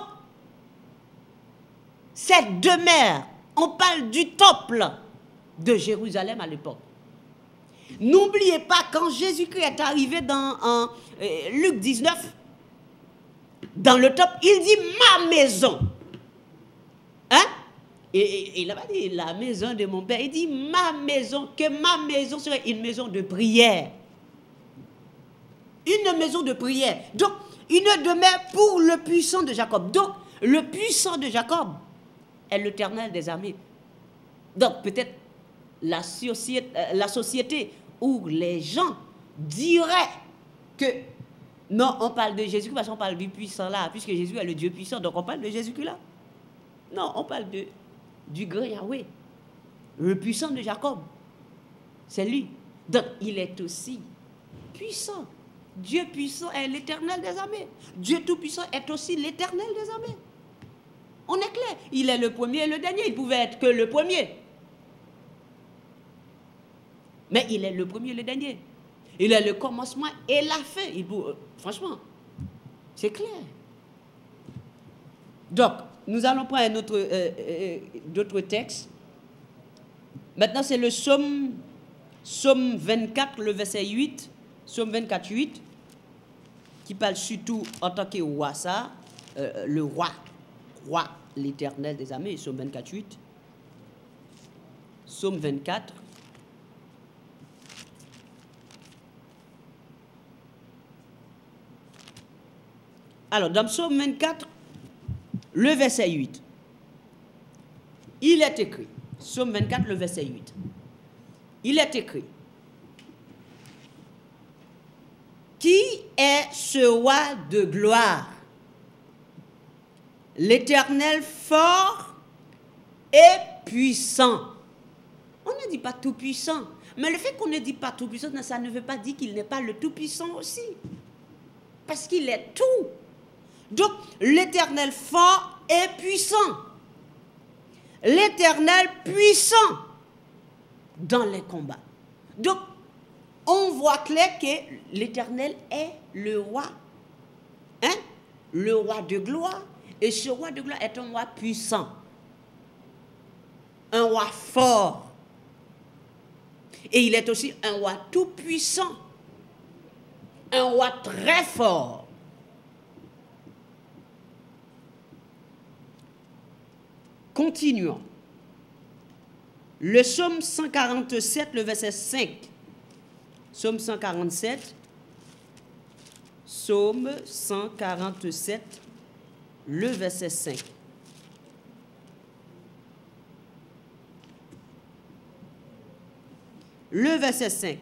cette demeure, on parle du temple de Jérusalem à l'époque. N'oubliez pas, quand Jésus-Christ est arrivé dans en, euh, Luc dix-neuf, dans le temple, il dit ma maison. Hein? Et il n'a pas dit la maison de mon père, il dit ma maison, que ma maison serait une maison de prière. Une maison de prière. Donc, une demeure pour le puissant de Jacob. Donc, le puissant de Jacob est l'Éternel des armées. Donc, peut-être la société, la société où les gens diraient que non, on parle de Jésus parce qu'on parle du puissant là, puisque Jésus est le Dieu puissant, donc on parle de Jésus là. Non, on parle de, du grand Yahweh, le puissant de Jacob. C'est lui. Donc, il est aussi puissant. Dieu puissant est l'Éternel des armées. Dieu tout-puissant est aussi l'Éternel des armées. On est clair. Il est le premier et le dernier. Il pouvait être que le premier. Mais il est le premier et le dernier. Il est le commencement et la fin. Il peut, euh, franchement, c'est clair. Donc, nous allons prendre un autre, euh, euh, d'autres textes. Maintenant, c'est le psaume, psaume vingt-quatre, le verset huit. Psaume vingt-quatre, huit, qui parle surtout en tant que roi, ça, euh, le roi, roi, l'Éternel des armées, psaume vingt-quatre, huit. Psaume vingt-quatre. Alors, dans psaume vingt-quatre, le verset huit, il est écrit, psaume vingt-quatre, le verset huit, il est écrit, qui est ce roi de gloire? L'Éternel fort et puissant. On ne dit pas tout puissant, mais le fait qu'on ne dit pas tout puissant, ça ne veut pas dire qu'il n'est pas le tout puissant aussi. Parce qu'il est tout. Donc, l'Éternel fort et puissant. L'Éternel puissant dans les combats. Donc, on voit clair que l'Éternel est le roi. Hein? Le roi de gloire. Et ce roi de gloire est un roi puissant. Un roi fort. Et il est aussi un roi tout puissant. Un roi très fort. Continuons. Le psaume cent quarante-sept, le verset cinq. Psaume cent quarante-sept. Psaume cent quarante-sept, le verset cinq. Le verset cinq.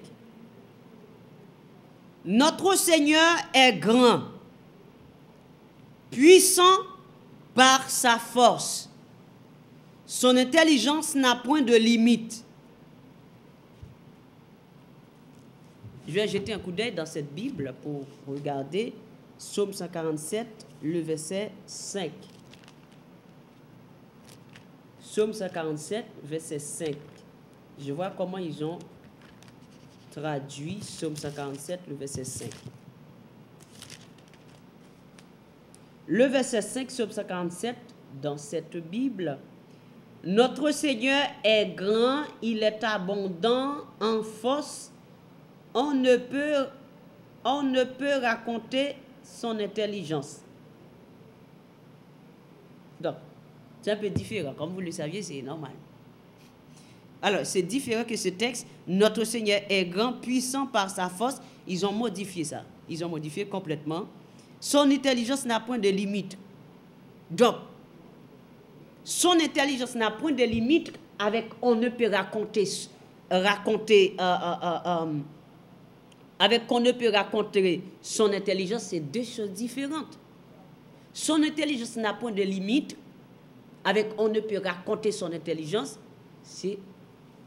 Notre Seigneur est grand, puissant par sa force. Son intelligence n'a point de limite. Je vais jeter un coup d'œil dans cette Bible pour regarder Psaume cent quarante-sept, le verset cinq. Psaume cent quarante-sept, verset cinq. Je vois comment ils ont traduit Psaume cent quarante-sept, le verset cinq. Le verset cinq, Psaume cent quarante-sept, dans cette Bible, notre Seigneur est grand, il est abondant en force, on ne peut, on ne peut raconter son intelligence. Donc, c'est un peu différent, comme vous le saviez, c'est normal. Alors, c'est différent que ce texte, notre Seigneur est grand, puissant par sa force, ils ont modifié ça, ils ont modifié complètement. Son intelligence n'a point de limite. Donc, son intelligence n'a point de limite avec on ne peut raconter, raconter euh, euh, euh, euh, avec on ne peut raconter son intelligence, c'est deux choses différentes. Son intelligence n'a point de limite avec on ne peut raconter son intelligence, c'est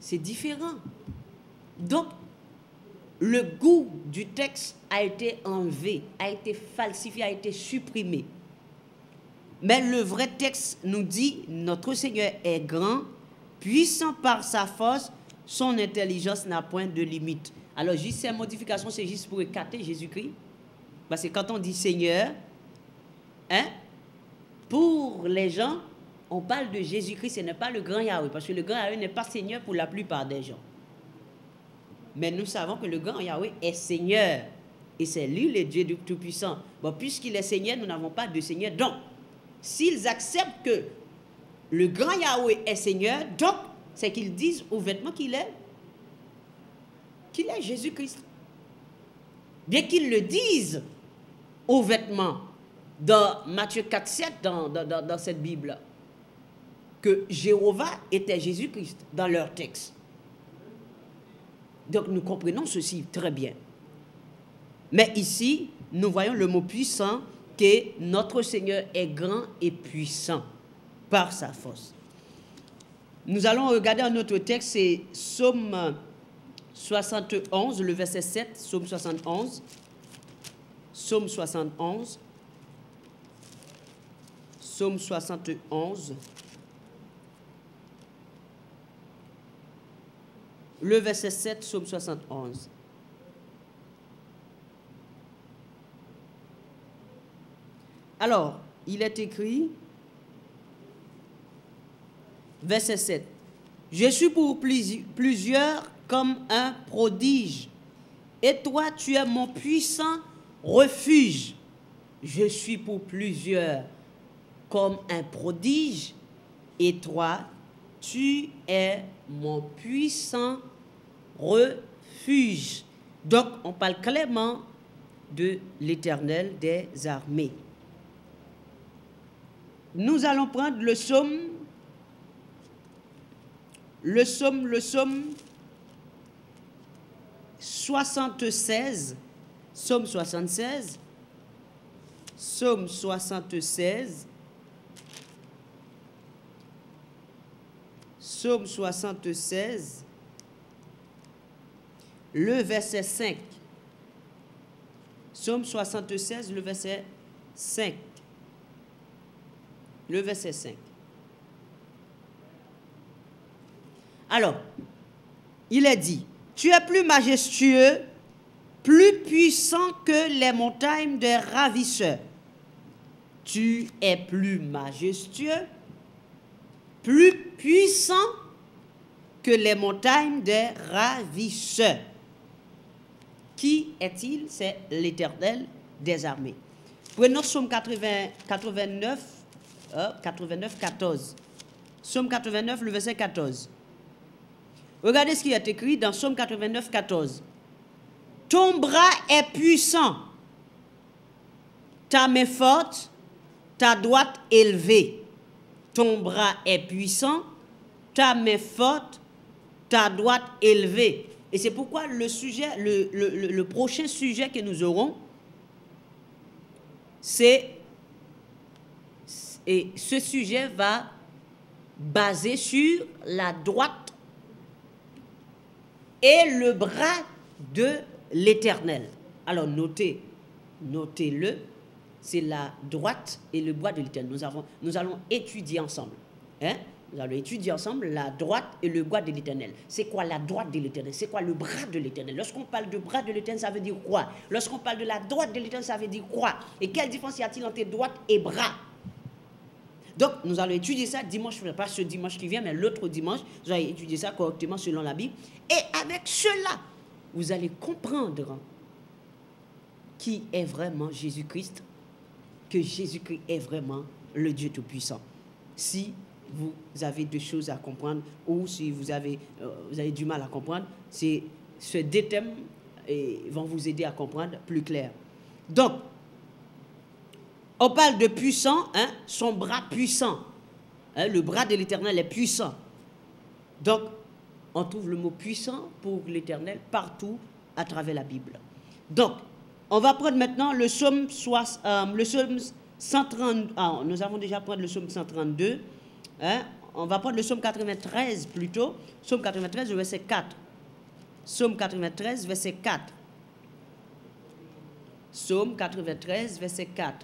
c'est différent. Donc, le goût du texte a été enlevé, a été falsifié, a été supprimé. Mais le vrai texte nous dit, notre Seigneur est grand, puissant par sa force, son intelligence n'a point de limite. Alors, juste ces modifications, c'est juste pour écarter Jésus-Christ. Parce que quand on dit Seigneur, hein, pour les gens, on parle de Jésus-Christ, ce n'est pas le grand Yahweh, parce que le grand Yahweh n'est pas Seigneur pour la plupart des gens. Mais nous savons que le grand Yahweh est Seigneur, et c'est lui le Dieu Tout-Puissant. Bon, puisqu'il est Seigneur, nous n'avons pas de Seigneur. Donc, s'ils acceptent que le grand Yahweh est Seigneur, donc, c'est qu'ils disent ouvertement qu'il est, qu'il est Jésus-Christ. Bien qu'ils le disent ouvertement dans Matthieu quatre, sept, dans, dans, dans, dans cette Bible, que Jéhovah était Jésus-Christ dans leur texte. Donc nous comprenons ceci très bien. Mais ici, nous voyons le mot puissant, que notre Seigneur est grand et puissant par sa force. Nous allons regarder un autre texte, c'est Psaume soixante et onze, le verset sept, Psaume soixante et onze. Psaume soixante et onze. Psaume soixante et onze. Le verset sept, Psaume soixante et onze. Alors, il est écrit, verset sept, « Je suis pour plusieurs comme un prodige, et toi, tu es mon puissant refuge. Je suis pour plusieurs comme un prodige, et toi, tu es mon puissant refuge. » Donc, on parle clairement de l'Éternel des armées. Nous allons prendre le psaume, le psaume, le psaume soixante-seize, psaume soixante-seize, psaume soixante-seize, psaume soixante-seize, le verset cinq. Psaume soixante-seize, le verset cinq. Le verset cinq. Alors, il est dit, « Tu es plus majestueux, plus puissant que les montagnes des ravisseurs. » Tu es plus majestueux, plus puissant que les montagnes des ravisseurs. Qui est-il? C'est l'Éternel des armées. Prenons Psaume quatre-vingt, quatre-vingt-neuf, euh, quatre-vingt-neuf, quatorze. Psaume quatre-vingt-neuf, le verset quatorze. Regardez ce qui est écrit dans Psaume quatre-vingt-neuf, quatorze. « Ton bras est puissant, ta main forte, ta droite élevée. » Ton bras est puissant, ta main forte, ta droite élevée. Et c'est pourquoi le sujet, le, le, le, le prochain sujet que nous aurons, c'est, et ce sujet va baser sur la droite et le bras de l'Éternel. Alors notez, notez-le, c'est la droite et le bras de l'Éternel. Nous, avons, nous allons étudier ensemble. Hein? Nous allons étudier ensemble la droite et le bras de l'Éternel. C'est quoi la droite de l'Éternel? C'est quoi le bras de l'Éternel? Lorsqu'on parle de bras de l'Éternel, ça veut dire quoi? Lorsqu'on parle de la droite de l'Éternel, ça veut dire quoi? Et quelle différence y a-t-il entre droite et bras? Donc, nous allons étudier ça dimanche, pas ce dimanche qui vient, mais l'autre dimanche. Nous allons étudier ça correctement selon la Bible. Et avec cela, vous allez comprendre qui est vraiment Jésus-Christ, que Jésus-Christ est vraiment le Dieu Tout-Puissant. Si vous avez des choses à comprendre ou si vous avez, euh, vous avez du mal à comprendre, c'est ces deux thèmes et, vont vous aider à comprendre plus clair. Donc, on parle de puissant, hein, son bras puissant. Hein, le bras de l'Éternel est puissant. Donc, on trouve le mot puissant pour l'Éternel partout à travers la Bible. Donc, on va prendre maintenant le psaume, soix, euh, le psaume cent trente. Ah, nous avons déjà pris le psaume cent trente-deux. Hein, on va prendre le psaume quatre-vingt-treize plutôt. Psaume quatre-vingt-treize, verset quatre. Psaume quatre-vingt-treize, verset quatre. Psaume quatre-vingt-treize, verset quatre.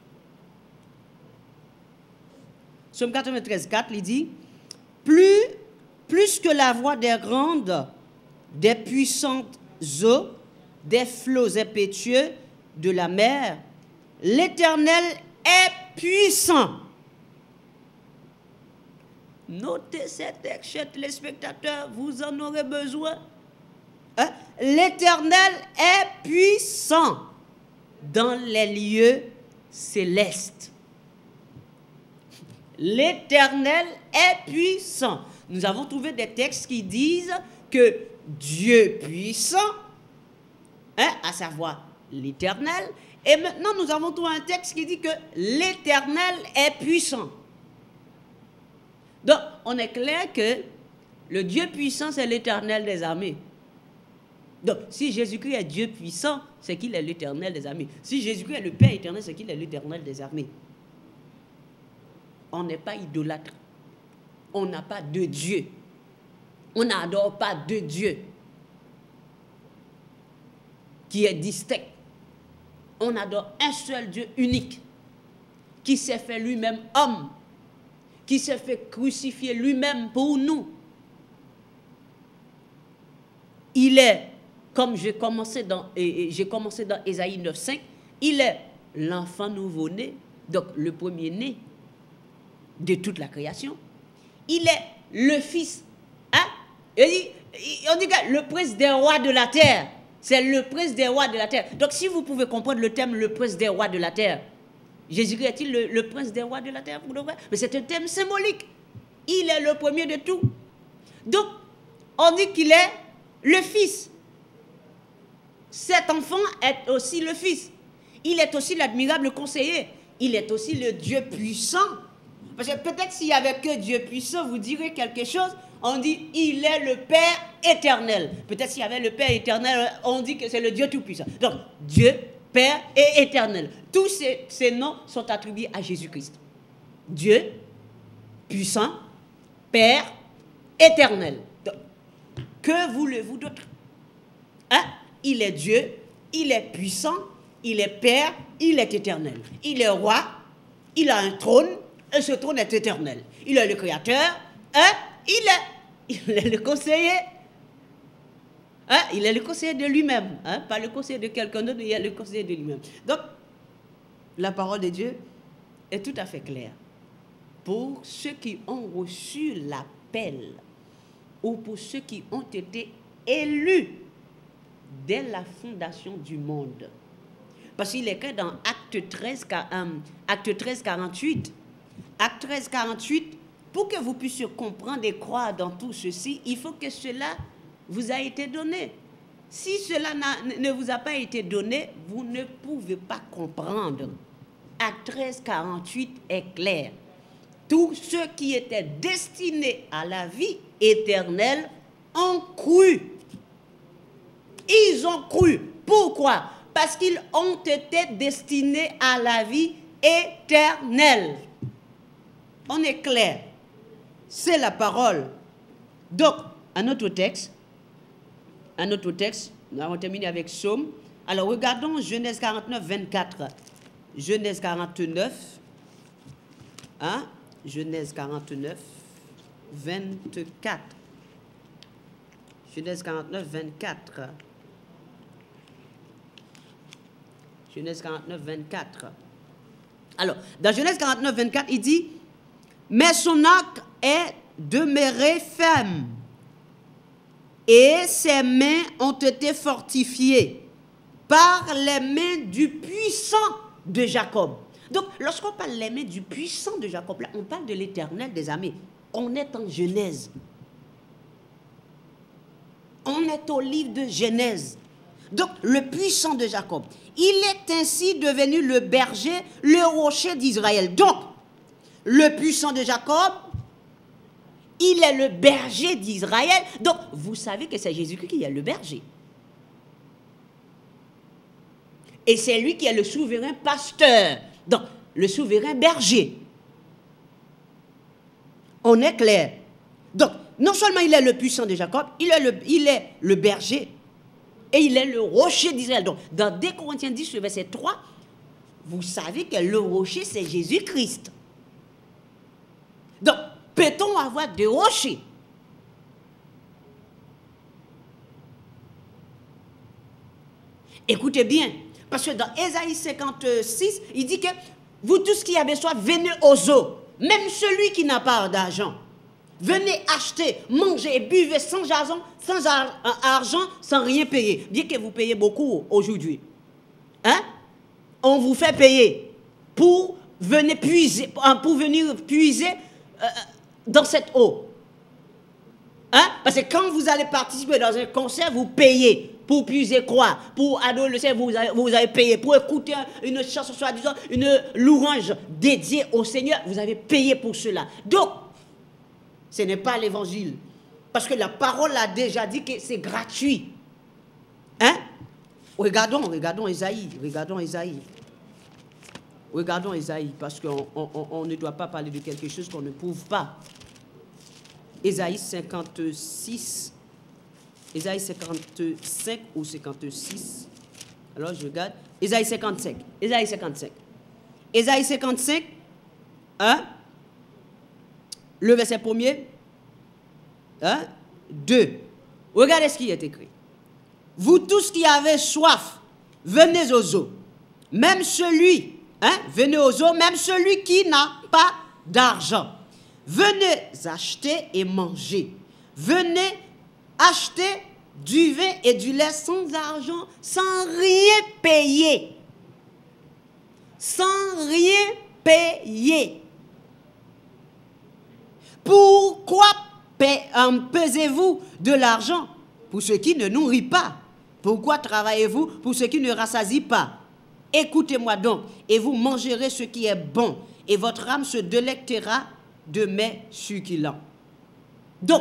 Psaume quatre-vingt-treize, quatre, il dit, plus, plus que la voix des grandes, des puissantes eaux, des flots impétueux de la mer, l'Éternel est puissant. Notez cet texte, chers téléspectateurs, vous en aurez besoin. Hein? L'Éternel est puissant dans les lieux célestes. L'Éternel est puissant. Nous avons trouvé des textes qui disent que Dieu puissant, hein, à savoir l'Éternel, et maintenant nous avons trouvé un texte qui dit que l'Éternel est puissant. Donc, on est clair que le Dieu puissant, c'est l'Éternel des armées. Donc, si Jésus-Christ est Dieu puissant, c'est qu'il est l'Éternel des armées. Si Jésus-Christ est le Père éternel, c'est qu'il est l'Éternel des armées. On n'est pas idolâtre. On n'a pas de Dieu. On n'adore pas de Dieu qui est distinct. On adore un seul Dieu unique qui s'est fait lui-même homme, qui s'est fait crucifier lui-même pour nous. Il est, comme j'ai commencé dans, j'ai commencé dans Ésaïe neuf, cinq, il est l'enfant nouveau-né, donc le premier-né de toute la création. Il est le fils, hein? Et on dit que le prince des rois de la terre, c'est le prince des rois de la terre. Donc si vous pouvez comprendre le thème, le prince des rois de la terre, Jésus-Christ est-il le, le prince des rois de la terre? Mais c'est un thème symbolique. Il est le premier de tout. Donc, on dit qu'il est le fils. Cet enfant est aussi le fils. Il est aussi l'admirable conseiller. Il est aussi le Dieu puissant. Parce que peut-être s'il n'y avait que Dieu puissant, vous direz quelque chose, on dit il est le Père éternel. Peut-être s'il y avait le Père éternel, on dit que c'est le Dieu tout-puissant. Donc, Dieu, Père et éternel. Tous ces, ces noms sont attribués à Jésus-Christ. Dieu, puissant, Père, éternel. Donc, que voulez-vous d'autre? Hein? Il est Dieu, il est puissant, il est Père, il est éternel. Il est roi, il a un trône, et ce trône est éternel. Il est le créateur, hein? il, est, il est le conseiller. Hein? Il est le conseiller de lui-même, hein? Pas le conseiller de quelqu'un d'autre, il est le conseiller de lui-même. Donc, la parole de Dieu est tout à fait claire. Pour ceux qui ont reçu l'appel, ou pour ceux qui ont été élus dès la fondation du monde. Parce qu'il est écrit dans Acte treize, Acte treize, quarante-huit. Acte treize, quarante-huit, pour que vous puissiez comprendre et croire dans tout ceci, il faut que cela vous a été donné. Si cela ne vous a pas été donné, vous ne pouvez pas comprendre. Acte treize, quarante-huit est clair. Tous ceux qui étaient destinés à la vie éternelle ont cru. Ils ont cru. Pourquoi? Parce qu'ils ont été destinés à la vie éternelle. On est clair. C'est la parole. Donc, un autre texte. Un autre texte. Nous avons terminé avec Psaume. Alors, regardons Genèse quarante-neuf, vingt-quatre. Genèse quarante-neuf. Hein? Genèse quarante-neuf, vingt-quatre. Genèse quarante-neuf, vingt-quatre. Genèse quarante-neuf, vingt-quatre. Alors, dans Genèse quarante-neuf, vingt-quatre, il dit, « Mais son arc est demeuré ferme, et ses mains ont été fortifiées par les mains du puissant de Jacob. » Donc, lorsqu'on parle des mains du puissant de Jacob, là, on parle de l'Éternel des armées. On est en Genèse. On est au livre de Genèse. Donc, le puissant de Jacob. Il est ainsi devenu le berger, le rocher d'Israël. Donc, le puissant de Jacob, il est le berger d'Israël. Donc, vous savez que c'est Jésus-Christ qui est le berger. Et c'est lui qui est le souverain pasteur. Donc, le souverain berger. On est clair. Donc, non seulement il est le puissant de Jacob, il est le, il est le berger et il est le rocher d'Israël. Donc, dans deux Corinthiens dix, le verset trois, vous savez que le rocher, c'est Jésus-Christ. Donc, peut-on avoir des rochers? Écoutez bien, parce que dans Ésaïe cinquante-six, il dit que vous tous qui avez soif, venez aux eaux. Même celui qui n'a pas d'argent. Venez acheter, manger et buvez sans argent, sans ar argent, sans rien payer. Bien que vous payez beaucoup aujourd'hui. Hein? On vous fait payer pour venir puiser, pour venir puiser euh, dans cette eau. Hein? Parce que quand vous allez participer dans un concert, vous payez. Pour puiser quoi? Pour adorer le Seigneur, vous avez, vous avez payé. Pour écouter une chanson, soi-disant, une louange dédiée au Seigneur, vous avez payé pour cela. Donc, ce n'est pas l'évangile. Parce que la parole a déjà dit que c'est gratuit. Hein? Regardons, regardons Ésaïe, regardons Ésaïe. Regardons Ésaïe, parce qu'on on, on, on ne doit pas parler de quelque chose qu'on ne prouve pas. Ésaïe cinquante-six. Ésaïe cinquante-cinq ou cinquante-six. Alors je regarde. Ésaïe cinquante-cinq. Ésaïe cinquante-cinq. Ésaïe cinquante-cinq. un. Le verset premier. un. deux. Regardez ce qui est écrit. Vous tous qui avez soif, venez aux eaux. Même celui, hein, venez aux eaux, même celui qui n'a pas d'argent. Venez acheter et manger. Venez acheter du vin et du lait sans argent, sans rien payer. Sans rien payer. Pourquoi pesez-vous de l'argent pour ceux qui ne nourrit pas? Pourquoi travaillez-vous pour ceux qui ne rassasient pas? Écoutez-moi donc, et vous mangerez ce qui est bon, et votre âme se délectera de mets succulents. Donc,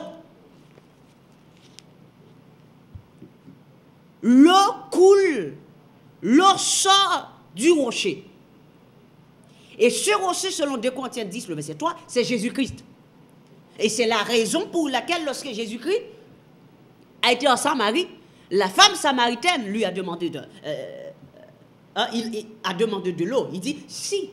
l'eau coule, l'eau sort du rocher. Et ce rocher, selon deux Corinthiens dix, le verset trois, c'est Jésus-Christ. Et c'est la raison pour laquelle, lorsque Jésus-Christ a été en Samarie, la femme samaritaine lui a demandé de, euh, euh, il, il a demandé de l'eau. Il dit, si,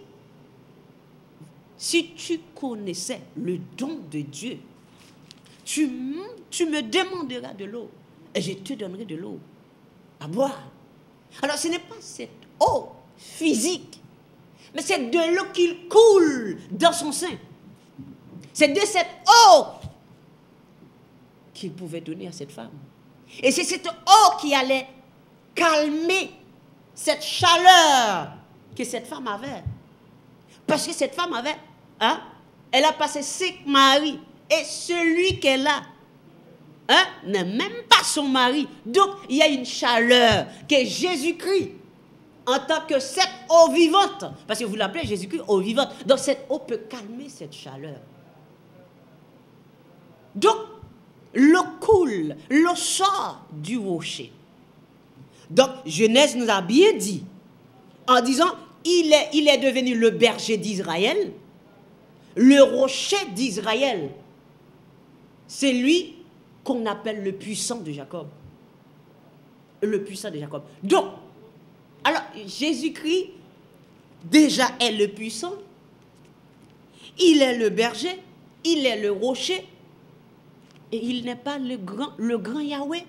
si tu connaissais le don de Dieu, tu, tu me demanderas de l'eau et je te donnerai de l'eau à boire. Alors ce n'est pas cette eau physique, mais c'est de l'eau qui coule dans son sein. C'est de cette eau qu'il pouvait donner à cette femme. Et c'est cette eau qui allait calmer cette chaleur que cette femme avait. Parce que cette femme avait, hein, elle a passé cinq maris. Et celui qu'elle a, hein, n'est même pas son mari. Donc, il y a une chaleur que Jésus-Christ, en tant que cette eau vivante, parce que vous l'appelez Jésus-Christ eau vivante, donc cette eau peut calmer cette chaleur. Donc, l'eau coule, l'eau sort du rocher. Donc, Genèse nous a bien dit, en disant, il est, il est devenu le berger d'Israël, le rocher d'Israël. C'est lui qu'on appelle le puissant de Jacob. Le puissant de Jacob. Donc, alors, Jésus-Christ, déjà est le puissant, il est le berger, il est le rocher, et il n'est pas le grand, le grand Yahweh.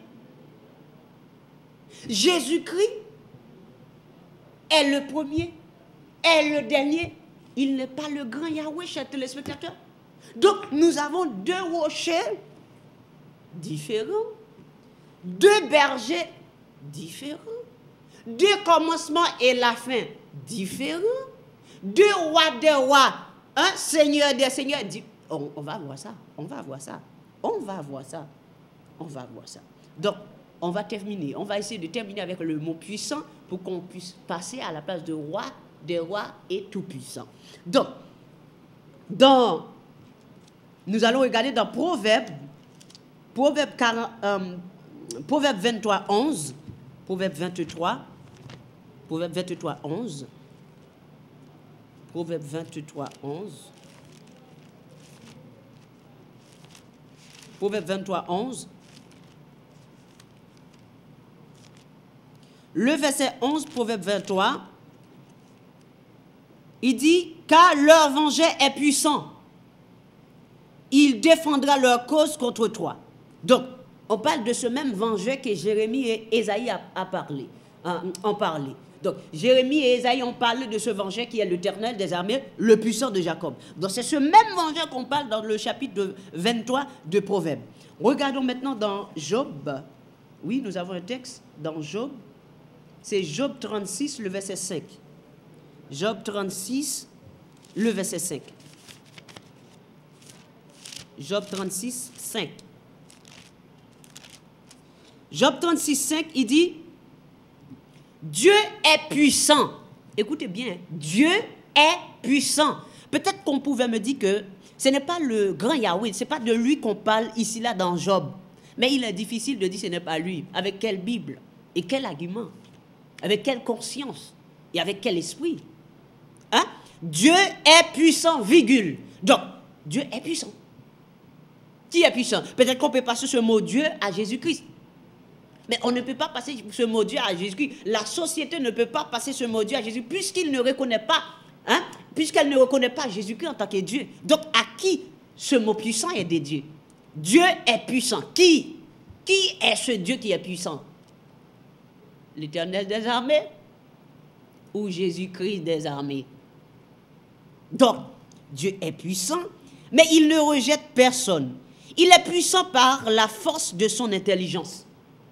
Jésus-Christ est le premier, est le dernier. Il n'est pas le grand Yahweh, chers téléspectateurs. Donc, nous avons deux rochers différents, deux bergers différents, deux commencements et la fin différents, deux rois des rois, un seigneur des seigneurs. On, on va voir ça, on va voir ça. On va voir ça. On va voir ça. Donc, on va terminer. On va essayer de terminer avec le mot puissant pour qu'on puisse passer à la place de roi, des rois et tout-puissant. Donc, dans, nous allons regarder dans Proverbe, Proverbe, quarante, euh, Proverbe vingt-trois, onze. Proverbe vingt-trois. Proverbe vingt-trois, onze. Proverbe vingt-trois, onze. Proverbe vingt-trois, onze. Le verset onze, Proverbe vingt-trois, il dit, car leur vengeur est puissant, il défendra leur cause contre toi. Donc, on parle de ce même vengeur que Jérémie et Ésaïe a, a parlé, hein, ont parlé. Donc, Jérémie et Ésaïe ont parlé de ce vengeur qui est l'Éternel des armées, le puissant de Jacob. Donc, c'est ce même vengeur qu'on parle dans le chapitre vingt-trois de Proverbes. Regardons maintenant dans Job. Oui, nous avons un texte dans Job. C'est Job trente-six, le verset cinq. Job trente-six, le verset cinq. Job trente-six, cinq. Job trente-six, cinq, il dit, Dieu est puissant. Écoutez bien, Dieu est puissant. Peut-être qu'on pouvait me dire que ce n'est pas le grand Yahweh, ce n'est pas de lui qu'on parle ici, là, dans Job. Mais il est difficile de dire que ce n'est pas lui. Avec quelle Bible et quel argument? Avec quelle conscience et avec quel esprit? Hein? Dieu est puissant, virgule. Donc, Dieu est puissant. Qui est puissant? Peut-être qu'on peut passer ce mot Dieu à Jésus-Christ. Mais on ne peut pas passer ce mot Dieu à Jésus-Christ. La société ne peut pas passer ce mot Dieu à Jésus puisqu'il ne reconnaît pas, hein, puisqu'elle ne reconnaît pas Jésus-Christ en tant que Dieu. Donc, à qui ce mot puissant est dédié? Dieu est puissant. Qui? Qui est ce Dieu qui est puissant? L'Éternel des armées ou Jésus-Christ des armées? Donc, Dieu est puissant, mais il ne rejette personne. Il est puissant par la force de son intelligence.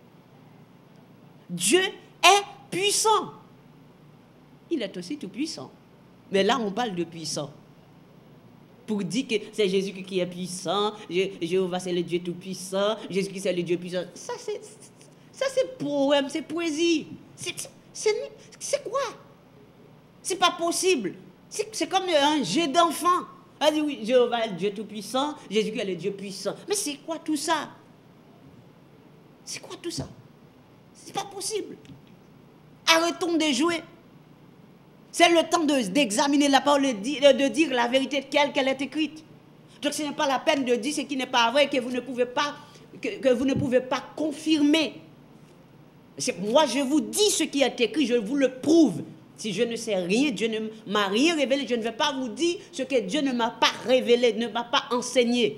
Dieu est puissant. Il est aussi tout puissant. Mais là, on parle de puissant. Pour dire que c'est Jésus qui est puissant, Jéhovah c'est le Dieu tout puissant, Jésus c'est le Dieu puissant. Ça, c'est, ça, c'est poème, c'est poésie. C'est, c'est, c'est quoi? C'est pas possible. C'est, c'est comme un jeu d'enfant. Elle dit oui, Jéhovah est le Dieu tout puissant, Jésus est le Dieu puissant. Mais c'est quoi tout ça? C'est quoi tout ça? C'est pas possible. Arrêtons de jouer. C'est le temps de, d'examiner la parole et de, de dire la vérité telle qu'elle est écrite. Donc ce n'est pas la peine de dire ce qui n'est pas vrai, que vous ne pouvez pas, que, que vous ne pouvez pas confirmer. C'est, moi, je vous dis ce qui est écrit, je vous le prouve. Si je ne sais rien, Dieu ne m'a rien révélé, je ne vais pas vous dire ce que Dieu ne m'a pas révélé, ne m'a pas enseigné.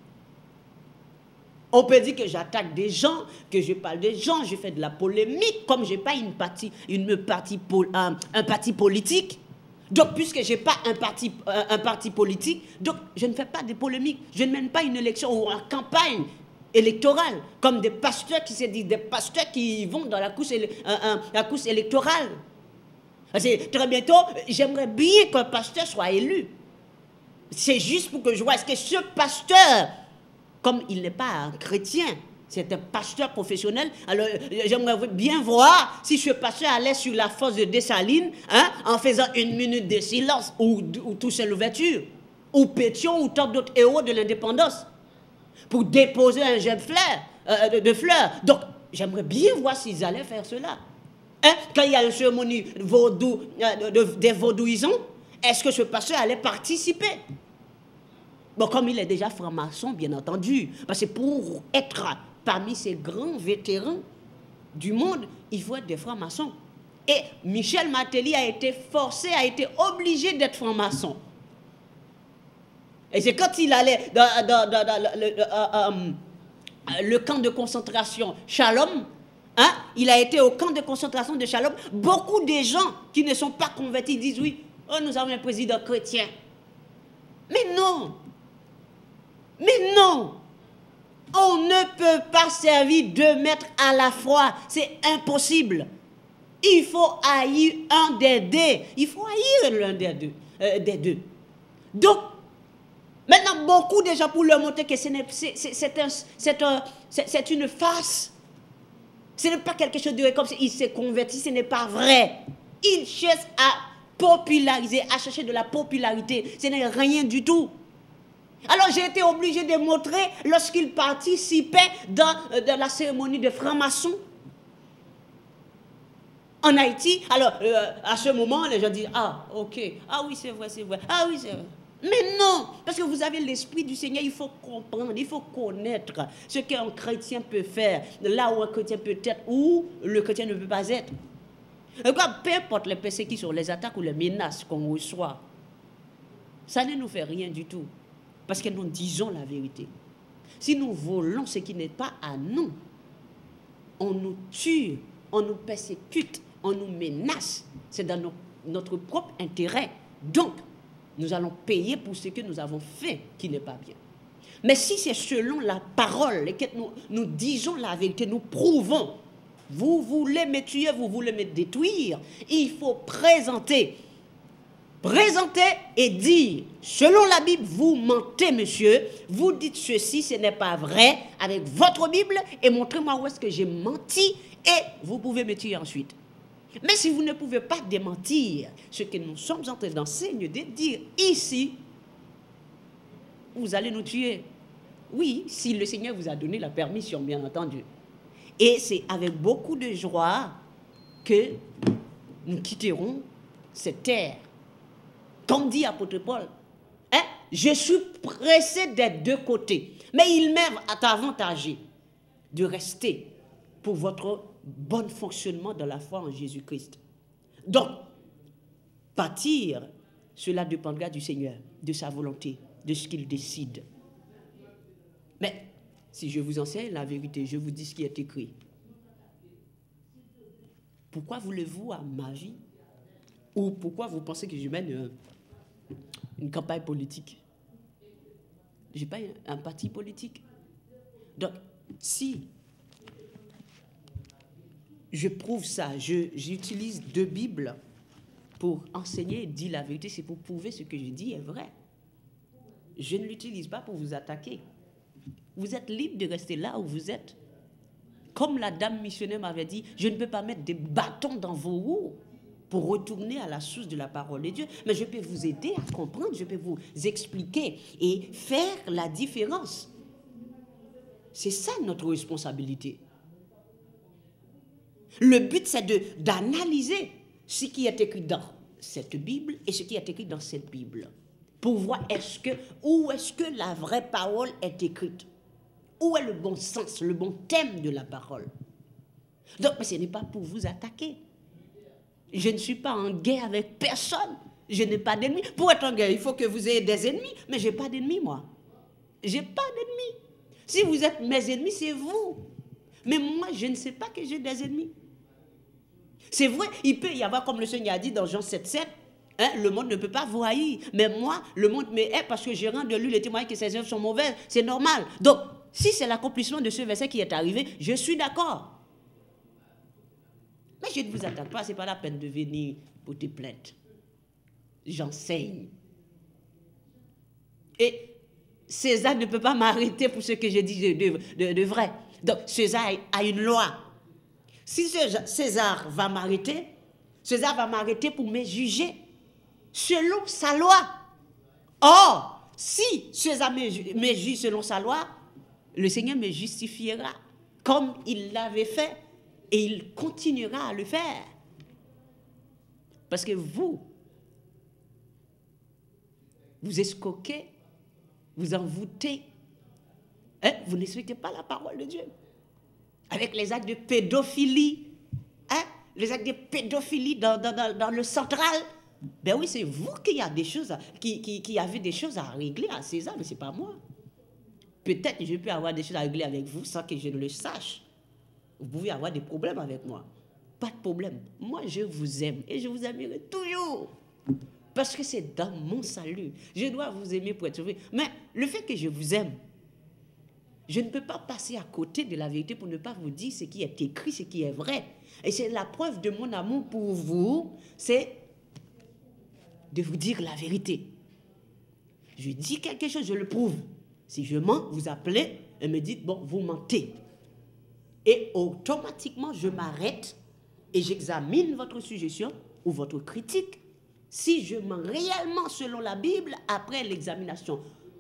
On peut dire que j'attaque des gens, que je parle des gens, je fais de la polémique, comme je n'ai pas une partie, une partie, un, un parti politique. Donc, puisque je n'ai pas un parti, un, un parti politique, donc je ne fais pas de polémique. Je ne mène pas une élection ou une campagne électorale, comme des pasteurs qui se disent, des pasteurs qui vont dans la course, un, un, la course électorale. Parce que très bientôt, j'aimerais bien qu'un pasteur soit élu. C'est juste pour que je vois, est-ce que ce pasteur, comme il n'est pas un chrétien, c'est un pasteur professionnel, alors j'aimerais bien voir si ce pasteur allait sur la fosse de Dessalines, hein, en faisant une minute de silence, ou, ou Toussaint l'ouverture, ou Pétion, ou tant d'autres héros de l'indépendance, pour déposer un jet de fleurs. Euh, de, de fleurs. Donc, j'aimerais bien voir s'ils allaient faire cela. Hein? Quand il y a une cérémonie vaudou, euh, de, de, des vaudouisants, est-ce que ce pasteur allait participer? Bon, comme il est déjà franc-maçon, bien entendu, parce que pour être parmi ces grands vétérans du monde, il faut être des francs-maçons. Et Michel Martelly a été forcé, a été obligé d'être franc-maçon. Et c'est quand il allait dans, dans, dans, dans le, le, euh, euh, le camp de concentration Shalom, hein, il a été au camp de concentration de Shalom. Beaucoup de gens qui ne sont pas convertis disent oui, oh, nous avons un président chrétien. Mais non. Mais non. On ne peut pas servir deux maîtres à la fois. C'est impossible. Il faut haïr un des deux. Il faut haïr l'un des deux. Euh, des deux. Donc, maintenant, beaucoup de gens, pour leur montrer que ce n'est, c'est, c'est, c'est, un, c'est, un, c'est, c'est une farce. Ce n'est pas quelque chose de comme il s'est converti, ce n'est pas vrai. Il cherche à populariser, à chercher de la popularité. Ce n'est rien du tout. Alors j'ai été obligé de montrer lorsqu'il participait dans, dans la cérémonie de franc-maçon en Haïti. Alors euh, à ce moment, les gens disent, ah ok, ah oui c'est vrai, c'est vrai, ah oui c'est vrai. Mais non, parce que vous avez l'esprit du Seigneur, il faut comprendre, il faut connaître ce qu'un chrétien peut faire, là où un chrétien peut être, où le chrétien ne peut pas être. Et quoi, peu importe les persécutions, les attaques ou les menaces qu'on reçoit, ça ne nous fait rien du tout, parce que nous disons la vérité. Si nous volons ce qui n'est pas à nous, on nous tue, on nous persécute, on nous menace. C'est dans nos, notre propre intérêt. Donc, nous allons payer pour ce que nous avons fait qui n'est pas bien. Mais si c'est selon la parole et que nous, nous disons la vérité, nous prouvons, vous voulez me tuer, vous voulez me détruire, il faut présenter. Présenter et dire, selon la Bible, vous mentez, monsieur, vous dites ceci, ce n'est pas vrai, avec votre Bible, et montrez-moi où est-ce que j'ai menti, et vous pouvez me tuer ensuite. Mais si vous ne pouvez pas démentir ce que nous sommes en train d'enseigner, de dire ici, vous allez nous tuer. Oui, si le Seigneur vous a donné la permission, bien entendu. Et c'est avec beaucoup de joie que nous quitterons cette terre. Comme dit l'apôtre Paul, hein, je suis pressé des deux côtés, mais il m'est avantagé de rester pour votre bon fonctionnement dans la foi en Jésus-Christ. Donc, partir, cela dépendra du Seigneur, de sa volonté, de ce qu'il décide. Mais si je vous enseigne la vérité, je vous dis ce qui est écrit. Pourquoi voulez-vous à ma vie? Ou pourquoi vous pensez que je mène euh, une campagne politique? Je n'ai pas un parti politique. Donc, si je prouve ça, je, j'utilise deux Bibles pour enseigner et dire la vérité, c'est pour prouver ce que je dis est vrai. Je ne l'utilise pas pour vous attaquer. Vous êtes libre de rester là où vous êtes. Comme la dame missionnaire m'avait dit, je ne peux pas mettre des bâtons dans vos roues pour retourner à la source de la parole de Dieu. Mais je peux vous aider à comprendre, je peux vous expliquer et faire la différence. C'est ça notre responsabilité. Le but, c'est de, d'analyser ce qui est écrit dans cette Bible et ce qui est écrit dans cette Bible. Pour voir est-ce que, où est-ce que la vraie parole est écrite. Où est le bon sens, le bon thème de la parole. Donc, mais ce n'est pas pour vous attaquer. Je ne suis pas en guerre avec personne. Je n'ai pas d'ennemis. Pour être en guerre, il faut que vous ayez des ennemis. Mais je n'ai pas d'ennemis, moi. Je n'ai pas d'ennemis. Si vous êtes mes ennemis, c'est vous. Mais moi, je ne sais pas que j'ai des ennemis. C'est vrai, il peut y avoir, comme le Seigneur a dit dans Jean sept sept, hein, le monde ne peut pas vous haïr. Mais moi, le monde me hait parce que je rends de lui le témoignage que ses œuvres sont mauvaises. C'est normal. Donc, si c'est l'accomplissement de ce verset qui est arrivé, je suis d'accord. Mais je ne vous attaque pas, ce n'est pas la peine de venir pour te plaindre. J'enseigne. Et César ne peut pas m'arrêter pour ce que je dis de, de, de, de vrai. Donc, César a une loi. Si César va m'arrêter, César va m'arrêter pour me juger selon sa loi. Or, si César me, me juge selon sa loi, le Seigneur me justifiera comme il l'avait fait et il continuera à le faire. Parce que vous, vous escroquez, vous envoûtez, hein, vous ne respectez pas la parole de Dieu. Avec les actes de pédophilie, hein, les actes de pédophilie dans, dans, dans, dans le central, ben oui, c'est vous qui, a des choses à, qui, qui, qui avez des choses à régler à César, mais ce n'est pas moi. Peut-être que je peux avoir des choses à régler avec vous sans que je ne le sache. Vous pouvez avoir des problèmes avec moi. Pas de problème. Moi, je vous aime et je vous aimerai toujours. Parce que c'est dans mon salut. Je dois vous aimer pour être sauvé. Mais le fait que je vous aime, je ne peux pas passer à côté de la vérité pour ne pas vous dire ce qui est écrit, ce qui est vrai. Et c'est la preuve de mon amour pour vous, c'est de vous dire la vérité. Je dis quelque chose, je le prouve. Si je mens, vous appelez et me dites, bon, vous mentez. Et automatiquement, je m'arrête et j'examine votre suggestion ou votre critique. Si je mens réellement selon la Bible, après l'examination,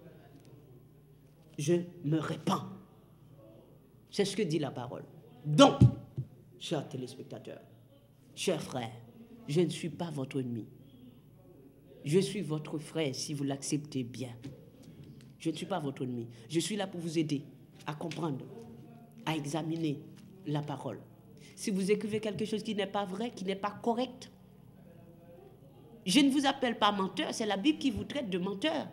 je me répands. C'est ce que dit la parole. Donc, chers téléspectateurs, chers frères, je ne suis pas votre ennemi. Je suis votre frère si vous l'acceptez bien. Je ne suis pas votre ennemi. Je suis là pour vous aider à comprendre, à examiner la parole. Si vous écrivez quelque chose qui n'est pas vrai, qui n'est pas correct, je ne vous appelle pas menteur, c'est la Bible qui vous traite de menteur.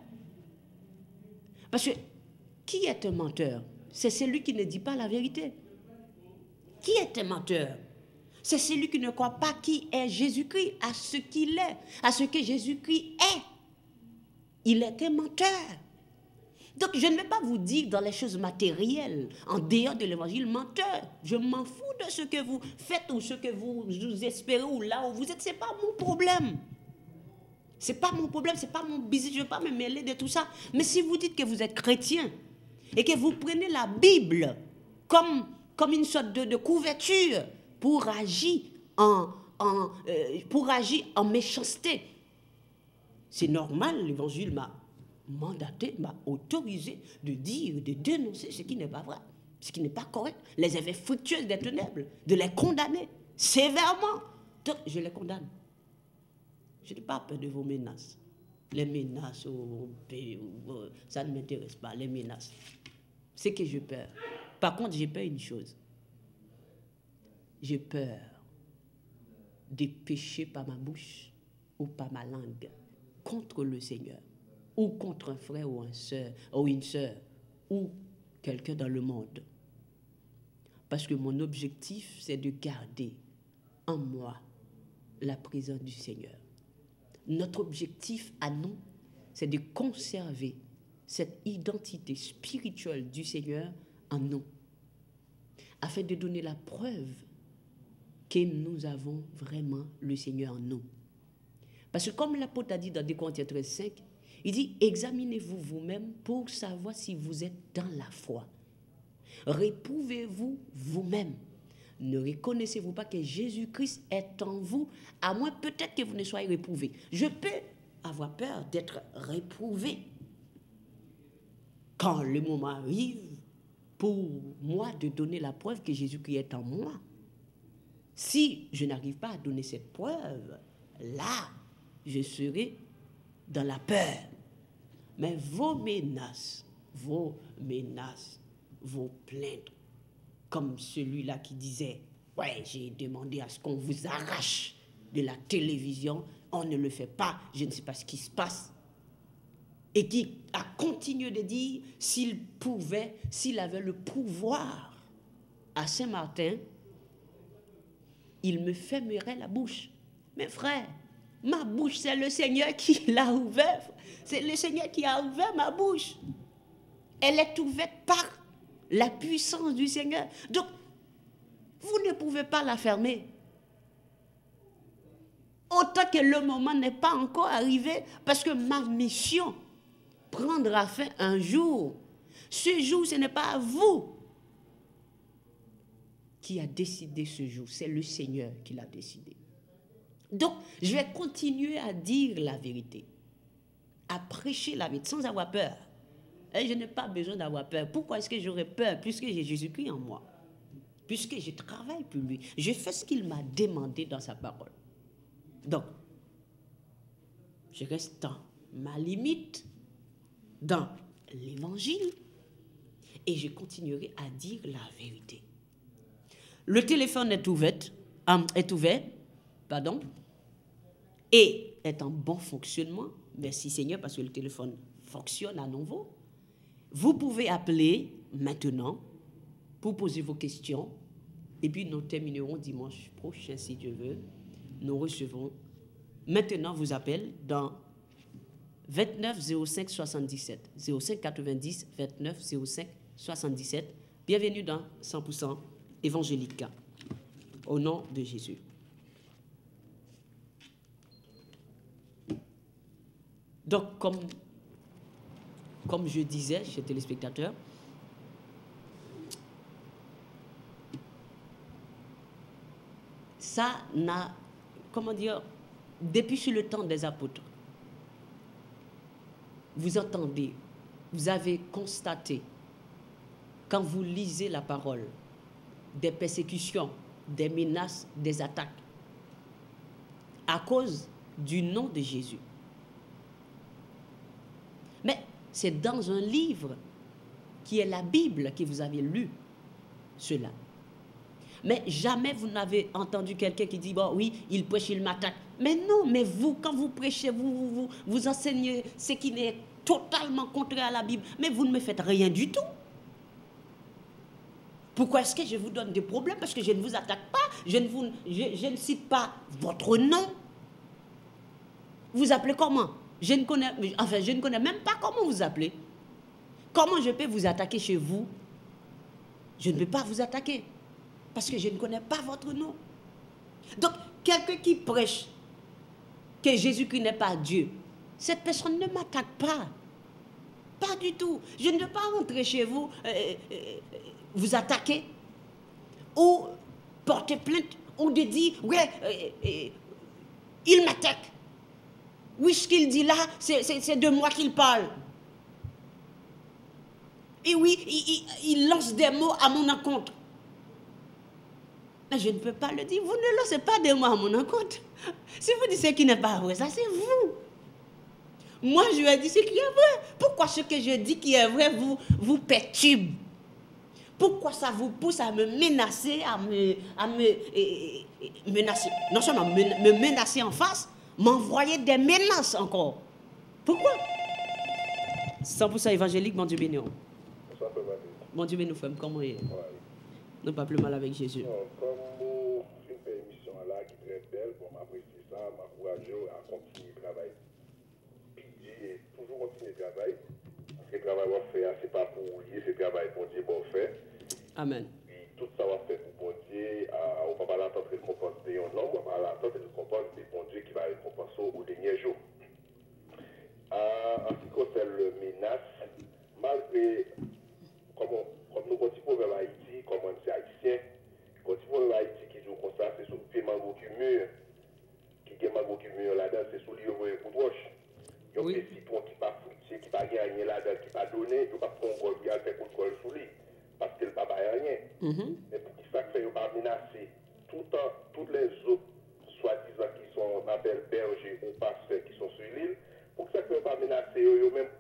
Parce que qui est un menteur? C'est celui qui ne dit pas la vérité. Qui est un menteur? C'est celui qui ne croit pas qui est Jésus-Christ, à ce qu'il est, à ce que Jésus-Christ est. Il est un menteur. Donc je ne vais pas vous dire dans les choses matérielles, en dehors de l'évangile, menteur. Je m'en fous de ce que vous faites ou ce que vous, vous espérez ou là où vous êtes. Ce n'est pas mon problème. Ce n'est pas mon problème, ce n'est pas mon business, je ne vais pas me mêler de tout ça. Mais si vous dites que vous êtes chrétien et que vous prenez la Bible comme, comme une sorte de, de couverture pour agir en, en, euh, pour agir en méchanceté, c'est normal, l'évangile m'a mandaté, m'a autorisé de dire, de dénoncer ce qui n'est pas vrai, ce qui n'est pas correct, les effets fructueux des ténèbres, de les condamner sévèrement. Donc, je les condamne. Je n'ai pas peur de vos menaces. Les menaces, oh, oh, ça ne m'intéresse pas, les menaces. C'est que j'ai peur. Par contre, j'ai peur une chose. J'ai peur de pécher par ma bouche ou par ma langue contre le Seigneur, ou contre un frère ou, un soeur, ou une sœur, ou quelqu'un dans le monde. Parce que mon objectif, c'est de garder en moi la présence du Seigneur. Notre objectif à nous, c'est de conserver cette identité spirituelle du Seigneur en nous, afin de donner la preuve que nous avons vraiment le Seigneur en nous. Parce que comme l'apôtre a dit dans deux Corinthiens treize, cinq, il dit, examinez-vous vous-même pour savoir si vous êtes dans la foi. Réprouvez-vous vous-même. Ne reconnaissez-vous pas que Jésus-Christ est en vous, à moins peut-être que vous ne soyez réprouvé. Je peux avoir peur d'être réprouvé quand le moment arrive pour moi de donner la preuve que Jésus-Christ est en moi. Si je n'arrive pas à donner cette preuve, là, je serai dans la peur. Mais vos menaces, vos menaces, vos plaintes, comme celui-là qui disait, ouais, j'ai demandé à ce qu'on vous arrache de la télévision, on ne le fait pas, je ne sais pas ce qui se passe. Et qui a continué de dire, s'il pouvait, s'il avait le pouvoir à Saint-Martin, il me fermerait la bouche. Mes frères, ma bouche, c'est le Seigneur qui l'a ouverte. C'est le Seigneur qui a ouvert ma bouche. Elle est ouverte par la puissance du Seigneur. Donc, vous ne pouvez pas la fermer. Autant que le moment n'est pas encore arrivé, parce que ma mission prendra fin un jour. Ce jour, ce n'est pas vous qui a décidé ce jour, c'est le Seigneur qui l'a décidé. Donc, je vais continuer à dire la vérité, à prêcher la vérité sans avoir peur. Et je n'ai pas besoin d'avoir peur. Pourquoi est-ce que j'aurais peur? Puisque j'ai Jésus-Christ en moi. Puisque je travaille pour lui. Je fais ce qu'il m'a demandé dans sa parole. Donc, je reste dans ma limite, dans l'évangile, et je continuerai à dire la vérité. Le téléphone est ouvert, est ouvert, pardon, et est en bon fonctionnement. Merci Seigneur, parce que le téléphone fonctionne à nouveau. Vous pouvez appeler maintenant pour poser vos questions, et puis nous terminerons dimanche prochain, si Dieu veut. Nous recevons maintenant vos appels dans vingt-neuf zéro cinq soixante-dix-sept, zéro cinq quatre-vingt-dix vingt-neuf zéro cinq soixante-dix-sept. Bienvenue dans cent pour cent évangélique, au nom de Jésus. Donc, comme, comme je disais, chers téléspectateurs, ça n'a, comment dire, depuis sur le temps des apôtres, vous entendez, vous avez constaté, quand vous lisez la parole, des persécutions, des menaces, des attaques, à cause du nom de Jésus. Mais c'est dans un livre qui est la Bible que vous avez lu cela. Mais jamais vous n'avez entendu quelqu'un qui dit, bon, oui, il prêche, il m'attaque. Mais non, mais vous, quand vous prêchez, vous, vous, vous, vous enseignez ce qui est totalement contraire à la Bible. Mais vous ne me faites rien du tout. Pourquoi est-ce que je vous donne des problèmes? Parce que je ne vous attaque pas, je ne, vous, je, je ne cite pas votre nom. Vous appelez comment? Je ne connais, enfin, je ne connais même pas comment vous appelez. Comment je peux vous attaquer chez vous? Je ne peux pas vous attaquer. Parce que je ne connais pas votre nom. Donc, quelqu'un qui prêche que Jésus-Christ n'est pas Dieu, cette personne ne m'attaque pas. Pas du tout. Je ne veux pas rentrer chez vous, euh, euh, vous attaquer, ou porter plainte, ou de dire, ouais, euh, euh, il m'attaque. Oui, ce qu'il dit là, c'est de moi qu'il parle. Et oui, il, il, il lance des mots à mon encontre. Mais je ne peux pas le dire. Vous ne lancez pas des mots à mon encontre. Si vous dites ce qui n'est pas vrai, ça c'est vous. Moi, je lui ai dit ce qui est vrai. Pourquoi ce que je dis qui est vrai vous, vous perturbe? Pourquoi ça vous pousse à me menacer, à me, à me eh, eh, menacer, non seulement me, me menacer en face, m'envoyer des menaces encore? Pourquoi? cent pour cent évangélique, mon Dieu béni. Mon Dieu béni, frère, comment il est? Ne pas plus mal avec Jésus. Non, comme vous faites une émission là qui est très belle, pour m'apprécier ça, m'encourager à continuer le travail. Puis, toujours continuer le travail. Parce que le travail qu'on fait, ce n'est pas pour oublier, c'est le travail pour Dieu bon fait. Amen. Puis, tout ça va faire pour bon Dieu. On ne va pas l'attendre récompenser un homme, on va pas l'attendre récompenser bon Dieu qui va récompenser au dernier jour. En ce qui concerne le menace, malgré, comme, comme nous continuons vers Haïti, comme on est haïtien, continuons vers Haïti qui joue comme ça, c'est sous le pied mango qui mûr, qui est mango qui mûr là-dedans, c'est sous lui ouvrir pour roche. Il y a des citron qui pas fruitier, qui pas gagner là-dedans, qui pas donné, il ne pas prendre un col, il a fait pour le col sous lui, parce qu'il ne peut pas rien. Mais pour qui ça fait, il ne pas menacer tout le temps, toutes les autres, soi-disant qui sont, on appelle bergers ou pasteurs qui sont sur l'île, pour que ça ne peut pas menacer eux-mêmes,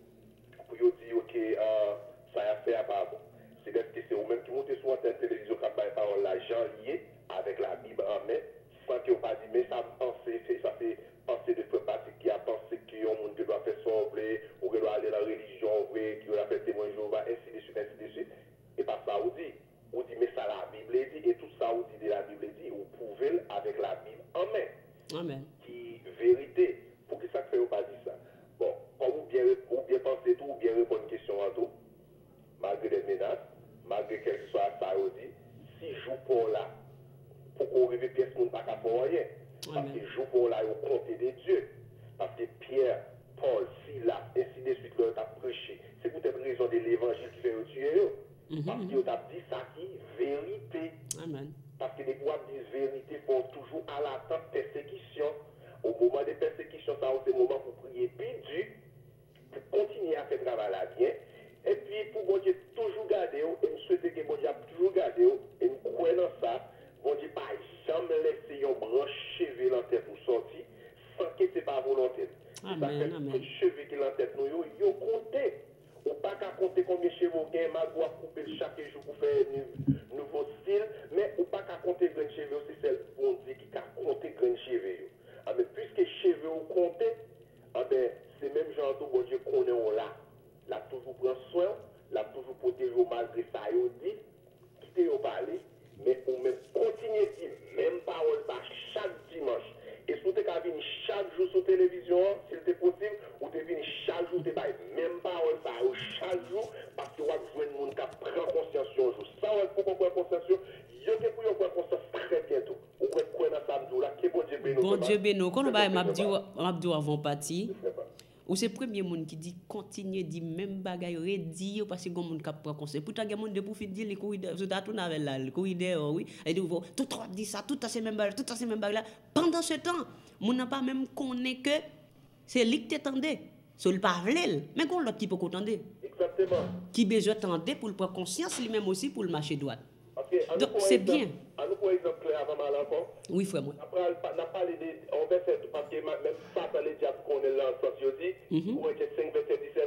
pour eux dire, ok, euh, ça a fait à pas bon. C'est parce que c'est eux-mêmes qui montent sur la télévision qui ont parole l'argent lié avec la Bible en main, sans qu'ils n'ont pas dit, mais ça me pensait, ça fait penser de faire partie qui a pensé qu'il y a un monde qui doit faire sauver, ou qui doit aller dans la religion, vrai, qui doit faire témoin Jéhovah, ainsi de suite, ainsi de suite. Et pas ça, on dit, on dit, mais ça la Bible dit, et tout ça, on dit de la Bible dit, on pouvait avec la Bible en main. Amen. Qui vérité. Pour que ça ne fait pas dire ça. Bon, quand vous bien, vous bien pensez tout, ou bien répondre une question à tout, malgré des menaces, malgré quel que soit ça, on dit, si je joue pour là, pour qu'on revienne pièce, on ne pas qu'à faire rien. Parce que je joue pour là, au compte des dieux. Parce que Pierre, Paul, Silas, ainsi de suite, leur a prêché. C'est pour cette raison de l'évangile qui fait tuer eux. Parce qu'ils ont dit ça qui est vérité. Amen. Parce que les pouvoirs disent vérité font toujours à l'attente de persécution. Au moment des persécutions, ça c'est le moment pour prier puis Dieu, pour continuer à faire travail là bien. Et puis pour bon Dieu toujours garder, et me souhaiter que bon Dieu toujours garder, et me croire dans ça, bon Dieu pas jamais laisser un branche cheveux dans tête pour sortir, sans que ce n'est pas volontaire. Amen, amen. Tout cheveux qui dans tête nous, yo compter. Ou pas qu'à compter combien de cheveux vous avez, mal doit couper chaque jour pour faire un nouveau style, mais ou pas qu'à compter grand cheveux, c'est celle bon Dieu qui a compté grand cheveux. Ah, mais puisque cheveux ont compté, ah ben, c'est même genre tout bon Dieu qu'on est là. Là, toujours prend soin, là, toujours protéger malgré ça, il dit, quittez au parler, mais on même continuer à dire, même parole par chaque dimanche. Et si vous avez venir chaque jour sur la télévision, s'il était possible, ou vous venir chaque jour, vous avez même parole par chaque jour, parce que vous avez besoin de monde qui prend conscience un jour. Ça, on peut prendre conscience, il y a des gens qui prennent conscience très bientôt. Vous pouvez prendre dans ça, là, que bon Dieu bénisse. Bon Dieu bénisse. Quand on va m'abdou avant parti, ou c'est le premier monde qui dit continue dit même bagaille redit parce que gon monde qui prend conseil. Pourtant il y a monde de pour fin dire les corridors, vous tout avec là, le corridor oui, et tout tout dit ça, tout ces même bagarre, tout ces même bagarre là. Pendant ce temps, mon n'a pas même connaît que c'est lui qui t'attendait. Sur le parler, mais qu'on l'autre qui peut t'attendre. Exactement. Qui besoin t'attendre pour le prendre conscience lui-même aussi pour le marcher droit. Okay, donc c'est bien. À nous pour exemple avant mal encore. Oui frère moi. Après on a parlé de on verset parce que même ça ça les diable qu'on est là en sens dit, ou était cinq verset dix-sept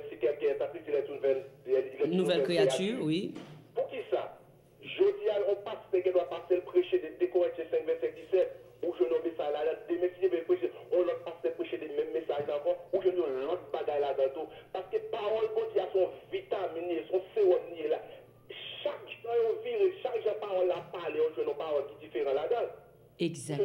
une nouvelle créature, oui. Pour qui ça? Je dis à un pasteur qui doit passer le prêcher de deux Corinthiens cinq, verset dix-sept, où je nomme ça là, des messieurs veulent prêcher, on l'autre pasteur prêcher des mêmes messages encore, où je nomme l'autre bagaille là-dedans. Parce que parole, bon Dieu, son vitamine, son sérum là. Chaque jour, on vire, chaque jour, parole là, parler, on joue une parole qui est différente là-dedans. Exact.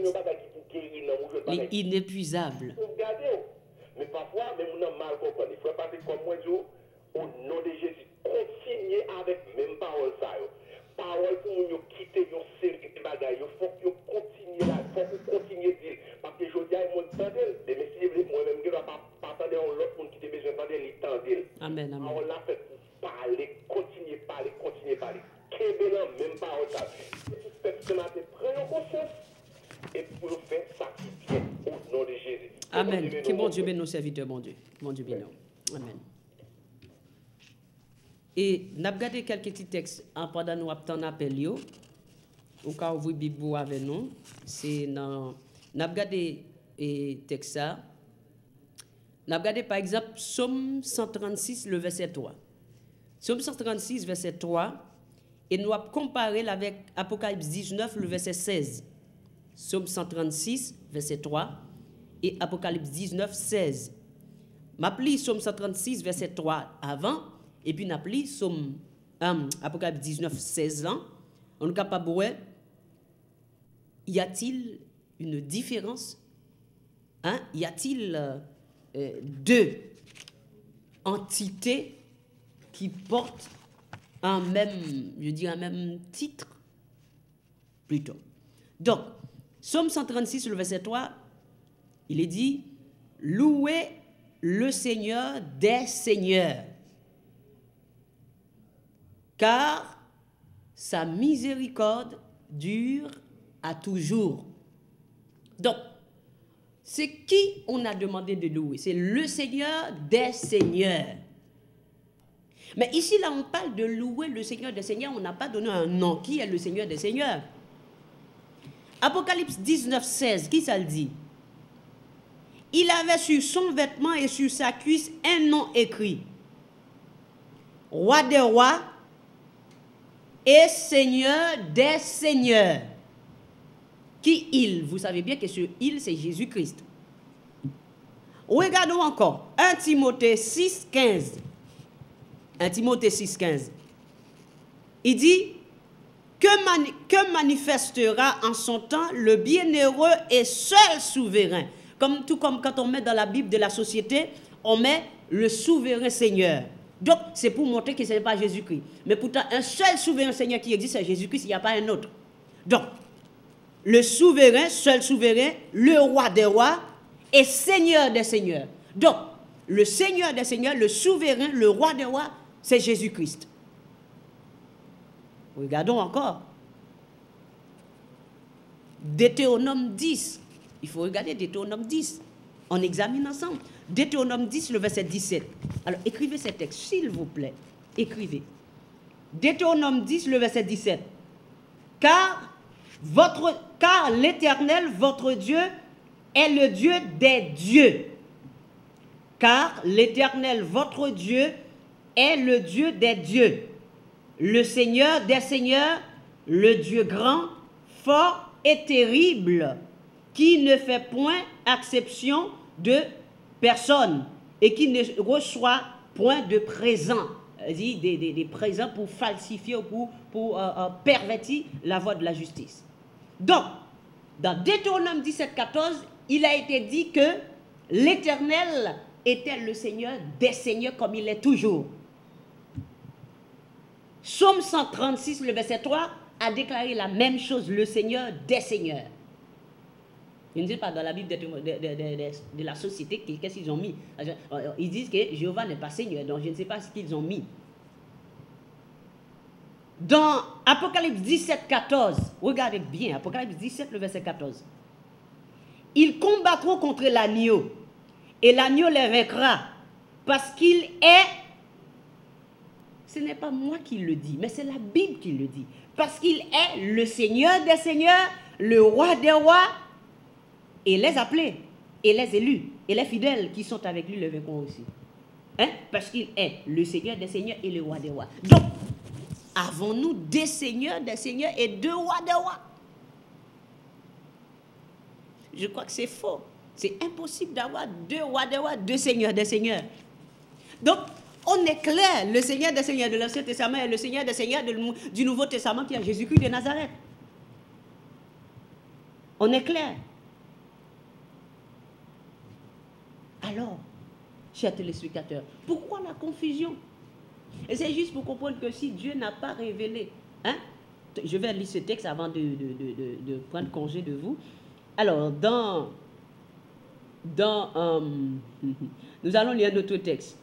Inépuisable. Mais parfois, même on a mal compris. Il faut passer comme moi, au nom de Jésus, continuer avec même parole ça. Parole pour nous quitter nos séries de bagages. Il faut que nous continuions là. Il faut que nous continuions à dire. Parce que je dis à moi, des messieurs, moi-même, je ne vais pas attendre l'autre monde qui a besoin d'entendre, il tendait. Amen, amen. Parole là fait pour parler, continuer à parler, continuer à parler. Quelle même parole ça. Ce matin, prenons conscience. Et pour le faire, ça qui vient au nom de Jésus. Amen. Que bon Dieu bénisse nos serviteurs, bon Dieu. Bon Dieu bénisse. Amen. Et nous avons regardé quelques petits textes pendant nous avons appel. Au cas où vous Bible avec nous, c'est dans. Nous avons regardé les textes. Nous avons regardé par exemple Psaume cent trente-six, le verset trois. Psaume cent trente-six, verset trois. Et nous avons comparé avec Apocalypse dix-neuf, le verset seize. Psaume cent trente-six, verset trois, et Apocalypse dix-neuf, seize. M'appli Psaume cent trente-six, verset trois avant, et puis m'appli Psaume um, Apocalypse dix-neuf, seize ans. On est capable de voir, y a-t-il une différence? Hein? Y a-t-il euh, deux entités qui portent un même, je dis un même titre? Plutôt. Donc, Psaume cent trente-six, le verset trois, il est dit « Louez le Seigneur des seigneurs, car sa miséricorde dure à toujours. » Donc, c'est qui on a demandé de louer? C'est le Seigneur des seigneurs. Mais ici, là, on parle de louer le Seigneur des seigneurs. On n'a pas donné un nom. Qui est le Seigneur des seigneurs? Apocalypse dix-neuf, seize, qui ça le dit? Il avait sur son vêtement et sur sa cuisse un nom écrit. Roi des rois et Seigneur des seigneurs. Qui il? Vous savez bien que ce il, c'est Jésus-Christ. Regardons encore. un Timothée six, quinze. un Timothée six, quinze. Il dit... Que, mani que manifestera en son temps le bienheureux et seul souverain. Comme, tout comme quand on met dans la Bible de la société, on met le souverain Seigneur. Donc, c'est pour montrer que ce n'est pas Jésus-Christ. Mais pourtant, un seul souverain Seigneur qui existe, c'est Jésus-Christ, il n'y a pas un autre. Donc, le souverain, seul souverain, le roi des rois et Seigneur des seigneurs. Donc, le Seigneur des seigneurs, le souverain, le roi des rois, c'est Jésus-Christ. Regardons encore. Deutéronome dix. Il faut regarder Deutéronome dix. On examine ensemble. Deutéronome dix, le verset dix-sept. Alors, écrivez ces textes, s'il vous plaît. Écrivez. Deutéronome dix, le verset dix-sept. Car, votre, car l'Éternel, votre Dieu, est le Dieu des dieux. Car l'Éternel, votre Dieu, est le Dieu des dieux. Le Seigneur des seigneurs, le Dieu grand, fort et terrible, qui ne fait point exception de personne et qui ne reçoit point de présent, des, des, des présents pour falsifier ou pour, pour euh, euh, pervertir la voie de la justice. Donc, dans Deutéronome dix-sept, quatorze, il a été dit que l'Éternel était le Seigneur des seigneurs comme il est toujours. Psaume cent trente-six, le verset trois, a déclaré la même chose, le Seigneur des seigneurs. Je ne sais pas dans la Bible de, de, de, de, de la société, qu'est-ce qu'ils ont mis. Ils disent que Jéhovah n'est pas Seigneur, donc je ne sais pas ce qu'ils ont mis. Dans Apocalypse dix-sept, quatorze, regardez bien, Apocalypse dix-sept, le verset quatorze. Ils combattront contre l'agneau, et l'agneau les vaincra, parce qu'il est... Ce n'est pas moi qui le dis, mais c'est la Bible qui le dit. Parce qu'il est le Seigneur des seigneurs, le roi des rois, et les appelés, et les élus, et les fidèles qui sont avec lui le vaincront aussi. Hein? Parce qu'il est le Seigneur des seigneurs et le roi des rois. Donc, avons-nous des seigneurs des seigneurs et deux rois des rois? Je crois que c'est faux. C'est impossible d'avoir deux rois des rois, deux seigneurs des seigneurs. Donc, on est clair, le Seigneur des seigneurs de l'Ancien Testament et le Seigneur des seigneurs de, du Nouveau Testament qui est Jésus-Christ de Nazareth. On est clair. Alors, chers téléspectateurs, pourquoi la confusion? Et c'est juste pour comprendre que si Dieu n'a pas révélé, hein, je vais lire ce texte avant de, de, de, de, de prendre congé de vous. Alors, dans, dans euh, nous allons lire notre texte.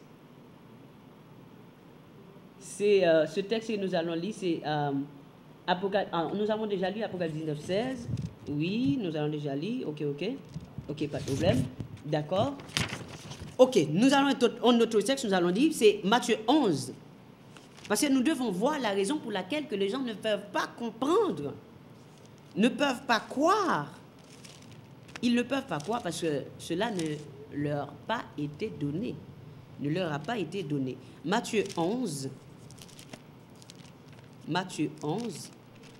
C'est euh, ce texte que nous allons lire, c'est euh, Apocalypse. Ah, nous avons déjà lu Apocalypse dix-neuf, seize. Oui, nous allons déjà lire. Ok, ok. Ok, pas de problème. D'accord. Ok, nous allons en notre texte, nous allons dire, c'est Matthieu onze. Parce que nous devons voir la raison pour laquelle que les gens ne peuvent pas comprendre, ne peuvent pas croire. Ils ne peuvent pas croire parce que cela ne leur a pas été donné. Ne leur a pas été donné. Matthieu onze. Matthieu onze.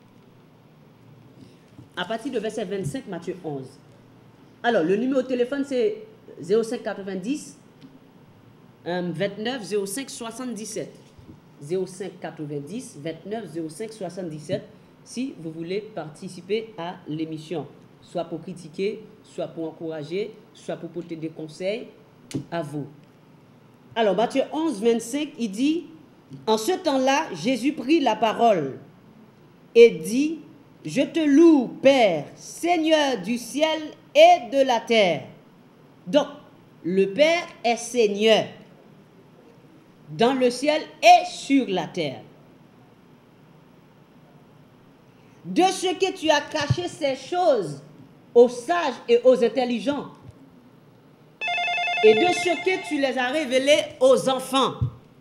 À partir de verset vingt-cinq, Matthieu onze. Alors, le numéro de téléphone, c'est zéro cinq quatre-vingt-dix vingt-neuf zéro cinq soixante-dix-sept. zéro cinq quatre-vingt-dix vingt-neuf zéro cinq soixante-dix-sept si vous voulez participer à l'émission, soit pour critiquer, soit pour encourager, soit pour porter des conseils à vous. Alors, Matthieu onze, vingt-cinq, il dit, en ce temps-là, Jésus prit la parole et dit, je te loue, Père, Seigneur du ciel et de la terre. Donc, le Père est Seigneur dans le ciel et sur la terre. De ce que tu as caché ces choses aux sages et aux intelligents, et de ce que tu les as révélés aux enfants.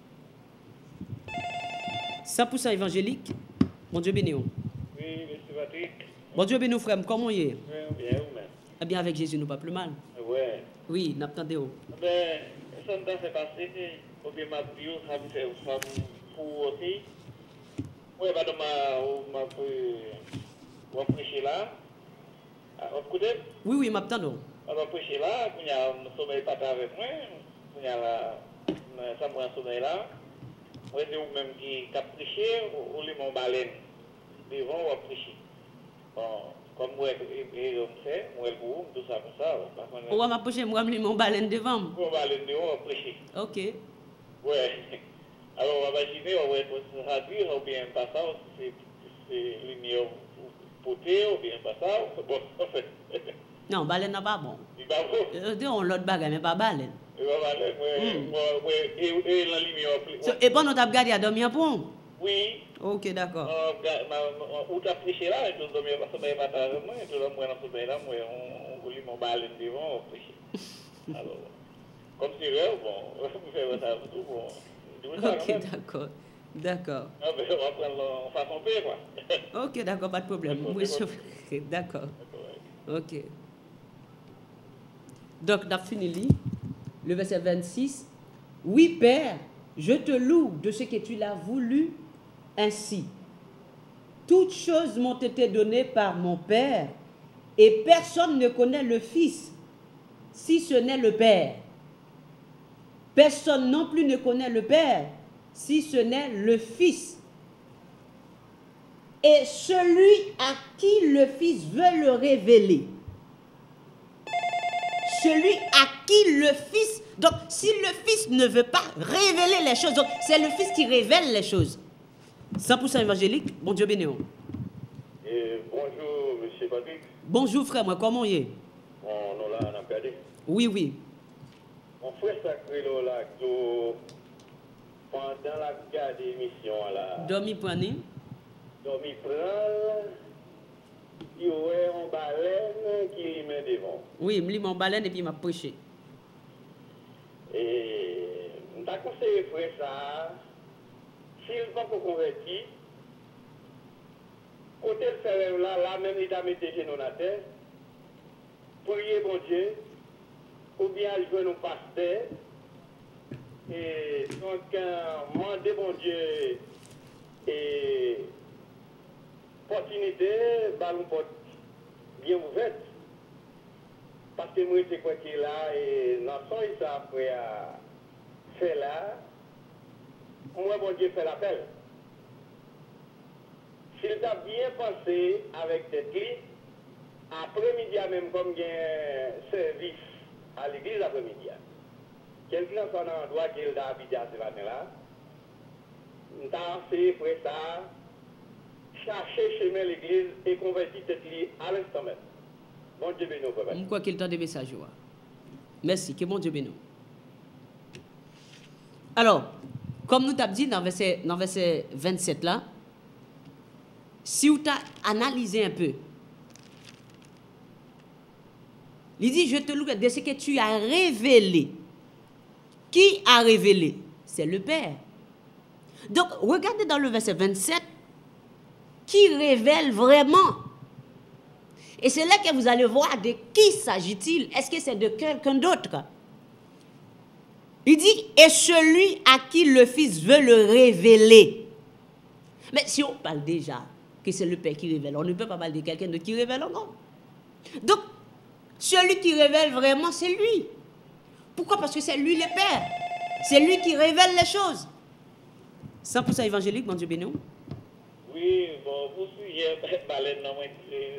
cent pour cent évangélique. Bon Dieu béni. Oui, monsieur Patrick. Bon Dieu béni, frère. Comment il est? Oui, bien, vous-même. Eh bien, avec Jésus, nous pas plus mal. Ouais. Oui, n'attendez pas. Ben, ça me s'est passé, au bien, ma bio, ça me fait pour aussi. Oui, bah, donc, ma, ma, ma prêcher là. Vous écoutez? Oui, oui, m'attendons. On prêcher là, il y a un sommeil pas avec moi, il y a là, ça me un sommeil là. Moi, c'est vous-même qui a prêché, ou les mon baleine, devant ou à prêcher. Bon, comme moi, je sais, moi, tout ça, tout ça. On va m'approcher, moi, je mon baleine devant. Mon baleine devant, on prêcher. Ok. Ouais. Alors, on va imaginer, on va traduire, ou bien pas ça, c'est lumière potée, ou bien pas ça. Bon, en fait. Non, baleine n'est pas bon. Il va bon. Euh, on l'autre bagarre, mais pas baleine. Il va baleine, oui. Et la lumière. Et bon, on t'a regardé à dormir pour? Oui. Ok, d'accord. Où tu as prêché là, et tu as dormi à sommeil pas avec moi, et tu as dormi à sommeil là, moi, on voulait mon baleine devant, on prêché. Alors, comme c'est vrai, bon, on fait ça tout, bon. Ok, d'accord. D'accord. Ah, ben, on va prendre en façon paix, quoi. Ok, d'accord, pas de problème. Oui, d'accord. Ok. Donc, on a fini le verset vingt-six. Oui, Père, je te loue de ce que tu l'as voulu ainsi. Toutes choses m'ont été données par mon Père, et personne ne connaît le Fils, si ce n'est le Père. Personne non plus ne connaît le Père, si ce n'est le Fils. Et celui à qui le Fils veut le révéler. Celui à qui le Fils... Donc, si le Fils ne veut pas révéler les choses, donc c'est le Fils qui révèle les choses. cent pour cent évangélique, bon Dieu béni. Et bonjour, monsieur Patrick. Bonjour, frère, moi, comment il est? On nous l'a perdu. Oui, oui. Mon frère sacré, là, pendant la garde d'émission, là... Dormi poigné. Dormi prend... Il y aurait un baleine qui lui met devant. Oui, je lis mon baleine et puis m'a prêché. Et je t'ai conseillé frère ça, s'il ne va pas convertir, côté le frère là, là même il a mis des genoux dans la terre, prier bon Dieu, ou bien jouer nos pasteurs, Et donc, euh, moi, de mon Dieu, et opportunité, ballon porte bien ouverte. Parce que moi, c'est quoi qui est là, et dans son, il s'est après à faire là, moi, mon Dieu, fait l'appel. S'il t'a bien pensé avec cette clé, après-midi, même comme il y a un service à l'église après-midi, quelqu'un qui a un endroit qu'il a habité à ce matin-là, nous avons fait pour ça, chercher chemin l'église et convertir cette clé à l'instant même. Bon Dieu bénisse, papa. Je crois qu'il y a des messages. Merci, que bon Dieu bénisse. Alors, comme nous t'avons dit dans le verset, dans verset vingt-sept là, si vous avez analysé un peu, il dit, je te loue de ce que tu as révélé. Qui a révélé? C'est le Père. Donc, regardez dans le verset vingt-sept, qui révèle vraiment. Et c'est là que vous allez voir de qui s'agit-il. Est-ce que c'est de quelqu'un d'autre? Il dit, et celui à qui le Fils veut le révéler. Mais si on parle déjà que c'est le Père qui révèle, on ne peut pas parler de quelqu'un d'autre qui révèle encore. Donc, celui qui révèle vraiment, c'est lui. Pourquoi? Parce que c'est lui le Père. C'est lui qui révèle les choses. cent pour cent évangélique, mon Dieu béni. Oui, bon, vous suivez baleine dans mon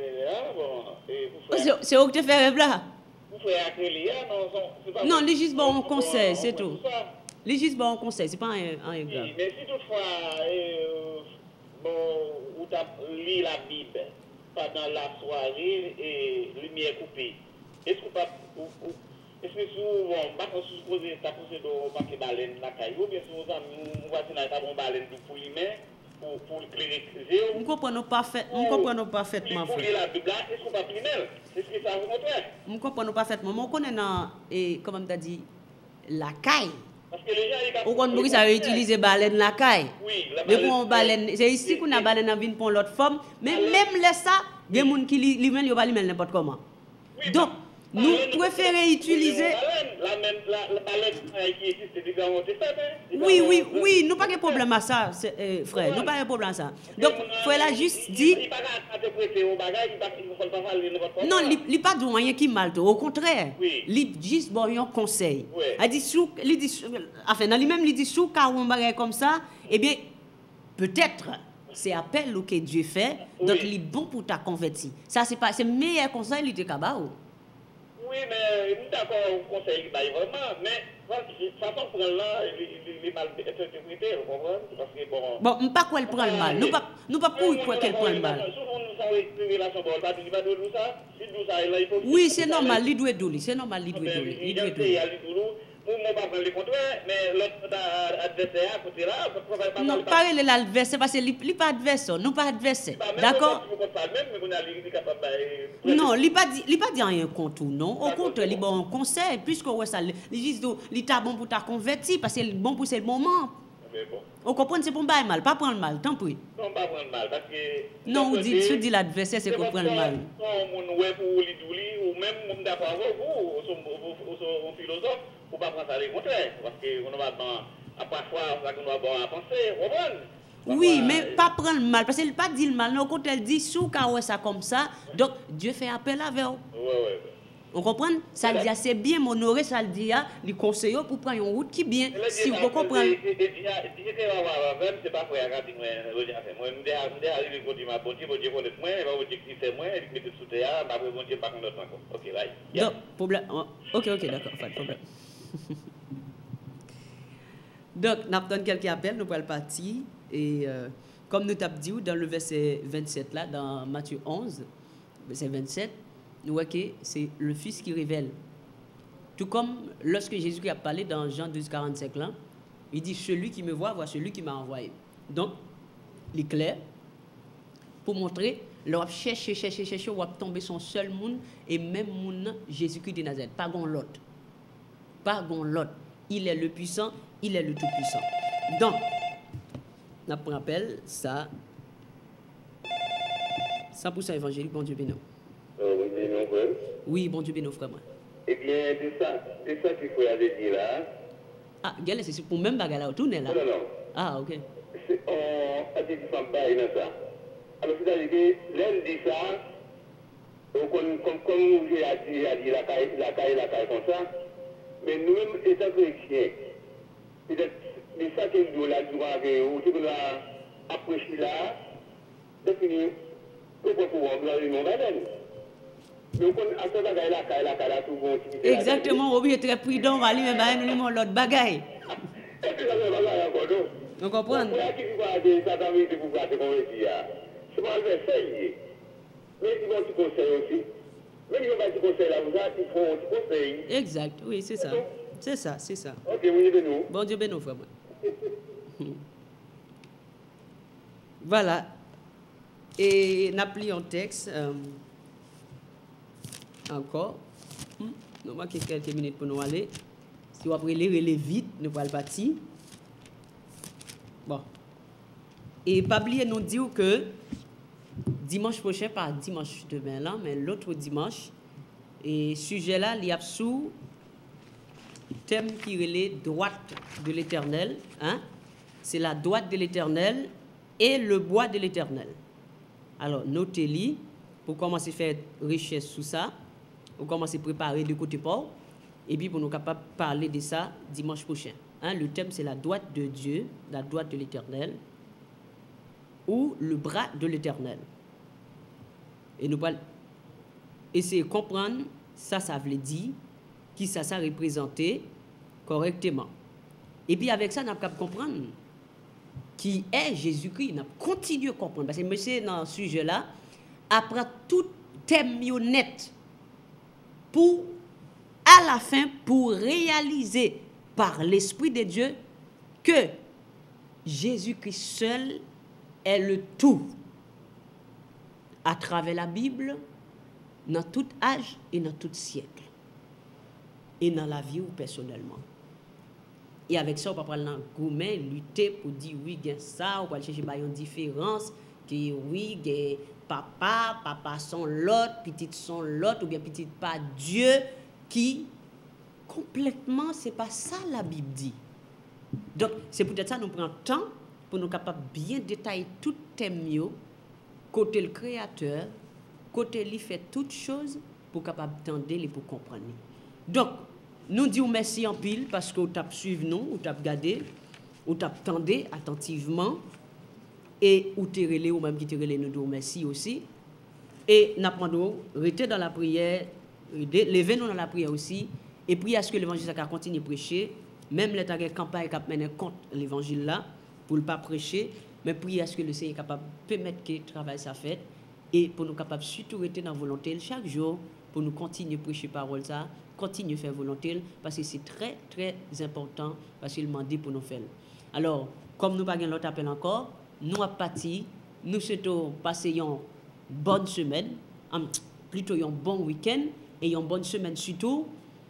bon. C'est où que tu fais rêve là? Vous faites accueillir, non, c'est pas. Non, les juste bon en conseil, c'est tout. Les juste bon en conseil, c'est pas un, un grave. Oui, mais si toutefois, euh, bon, vous lisez la Bible pendant la soirée et lumière coupée, est-ce que pas. Est-ce que si vous ne supposez pas pousser de paquet baleine dans la caille, ou bien si vous avez un baleine pour lui-même, pour, pour le clé. Nous comprenons parfaitement. Nous comprenons parfaitement. Pour lire la Bible, est-ce qu'on va primer? Est-ce que ça vous montre? Nous comprenons parfaitement. Mais on connaît dans, et comme tu as dit, la caille. Parce que les gens, ils on connaît ça va utiliser baleine la caille. Oui, la baleine. Mais pour baleine, c'est ici qu'on a baleine en vie pour l'autre forme. Mais même là, ça, il y a des gens qui lui-même, ils vont n'importe comment. Donc, nous préférons utiliser. La même la baleine qui existe depuis l'Ancien Testament. Oui, oui, oui, nous pas de problème à ça, euh, frère. Nous pas de problème à ça. Donc, frère là juste dit. Non, il n'y a pas de rien qui mal. Au contraire, il juste bon un conseil. Il dit sous, il dit, enfin, dans lui-même, il dit sous car on bagage comme ça, eh bien, peut-être. C'est appel que Dieu fait, donc il est bon pour ta convertir. Ça, c'est pas, c'est meilleur conseil, il était cabao. Oui, mais nous d'accord au conseil vraiment, mais ça s'en prend là, il est mal interprété, vous comprenez? Parce que bon. Bon, nous pas quoi elle prend le mal. Nous pas, nous pas pour quoi qu'elle prend le mal. Oui, c'est normal, il doit douler, c'est normal, il doit douler, il doit douler. Mais l'autre adversaire à côté là, non, pas l'adversaire parce que il n'est pas adversaire, nous pas adversaire. D'accord? Non, il pas dit, il pas dit rien contre non. Au contraire, il bon conseil puisque ouais ça, il juste il est bon pour ta convertir parce que c'est bon pour ce moment. On comprend c'est pour pas mal, pas prendre mal, tant pis. Non, pas prendre mal parce que non, vous dites, tu dis l'adversaire c'est qu'on prend mal. On ouais pour li douli ou même d'accord avec vous, vous philosophe pour pas prendre ça le contraire parce que on va à parfois ça qu'on doit avoir à penser, on oui, mais pas prendre mal parce qu'il pas dit le mal, non, quand elle dit sous car ouais ça comme ça, donc Dieu fait appel avec vous. Oui, oui. On comprend? Ça dit c'est bien m'honorer, ça dit les conseillers pour prendre une route qui bien. Si vous comprenez. C'est pas pour regarder moi, moi me dire arriver côté ma bonté, bon Dieu connaît moi, va objectif c'est moi, il met sous terre, ma bon Dieu pas contre encore. OK, là. Non, problème. OK, OK, d'accord, pas de problème. Donc, nous avons quelqu'un qui appelle, nous allons partir. Et euh, comme nous t'avons dit dans le verset vingt-sept, là, dans Matthieu onze, verset vingt-sept, nous voyons que c'est le Fils qui révèle. Tout comme lorsque Jésus a parlé dans Jean douze, quarante-cinq, là, il dit, celui qui me voit, voit celui qui m'a envoyé. Donc, il est clair, pour montrer, l'on cherche, cherche, cherche, on va tomber son seul monde, et même monde Jésus-Christ de Nazareth, pas gon l'autre. Pas gon l'autre. Il est le puissant, il est le tout-puissant. Donc, on rappelle ça, cent pour cent évangélique, bon Dieu béni. Oui, oui, bon Dieu béni, frère. Eh bien, c'est ça, c'est ça qu'il faut aller dire là. Ah, regardez, c'est pour même bagarre là, tourner là. Non, non, non. Ah, ok. On a dit que ça pas dans ça. Alors, c'est-à-dire que l'un dit ça, comme comme j'ai dit, a dit la caille, la caille, la caille comme ça, mais nous-mêmes, étant chrétiens, peut-être, c'est ça que nous la droit que nous a apprécié là, c'est fini, nous pouvons pouvoir nous non baleine. Mais on a ça la la caille, la caille, tout bon. Exactement, on est très prudent, on va aller même nous l'autre bagaille. Et puis ça va là encore donc. Vous comprenez? Pour qui va dire ça dans le pour garder comme dit là. C'est pas le faire. Mais ils vont te conseiller aussi. Même ils vont te conseiller là, vous avez ils font te conseiller. Exact, oui, c'est ça. C'est ça, c'est ça. OK, vous y nous. Bon Dieu bénisse frère. Voilà. Et n'appli en texte euh, encore. Hmm. Nous manquons quelques minutes pour nous aller. Si vous après lire vite, nous allons le bâtir. Bon. Et pas oublier nous dire que dimanche prochain, pas dimanche demain là, mais l'autre dimanche, et sujet là, il y a sous thème qui relève droite de l'Éternel, hein? C'est la droite de l'Éternel et le bois de l'Éternel. Alors, notez-le pour commencer à faire richesse sous ça, pour commencer à préparer de côté port, et puis pour nous capables de parler de ça dimanche prochain. Hein? Le thème, c'est la droite de Dieu, la droite de l'Éternel, ou le bras de l'Éternel. Et nous allons essayer de comprendre ça, ça veut dire, qui ça, ça représenté correctement. Et puis avec ça, nous allons comprendre qui est Jésus-Christ. Nous continuons à comprendre. Parce que monsieur, dans ce sujet-là, après tout thème net, pour, à la fin, pour réaliser par l'Esprit de Dieu que Jésus-Christ seul est le tout. À travers la Bible, dans tout âge et dans tout siècle. Et dans la vie ou personnellement. Et avec ça, on va parler dans le gourmet, lutter pour dire oui, il y a ça, on va chercher une différence, que oui, il y a papa, papa sont l'autre, petite sont l'autre, ou bien petite pas Dieu, qui complètement, c'est pas ça la Bible dit. Donc, c'est peut-être ça nous prend temps pour nous capables bien détailler tout thème, côté le créateur, côté lui fait toutes choses pour capable tendre et pour comprendre. Donc, nous disons merci en pile parce que vous avez suivi nous, vous avez regardé, vous avez attendu attentivement et vous avez relé, ou même qui avez relé, nous disons merci aussi. Et nous avons rester dans la prière, levez-nous dans la prière aussi, et prier à ce que l'évangile ça continue à prêcher, même les campagnes qui ont mené contre l'évangile là, pour ne pas prêcher, mais prier à ce que le Seigneur est capable de permettre que le travail soit fait, et pour nous capables surtout rester dans la volonté chaque jour, pour nous continuer à prêcher parole ça, continuer à faire volonté, parce que c'est très très important, parce qu'il m'a dit pour nous faire. Alors, comme nous n'avons pas l'autre appel encore, nous avons parti, nous souhaitons passer une bonne semaine, plutôt un bon week-end, et une bonne semaine surtout,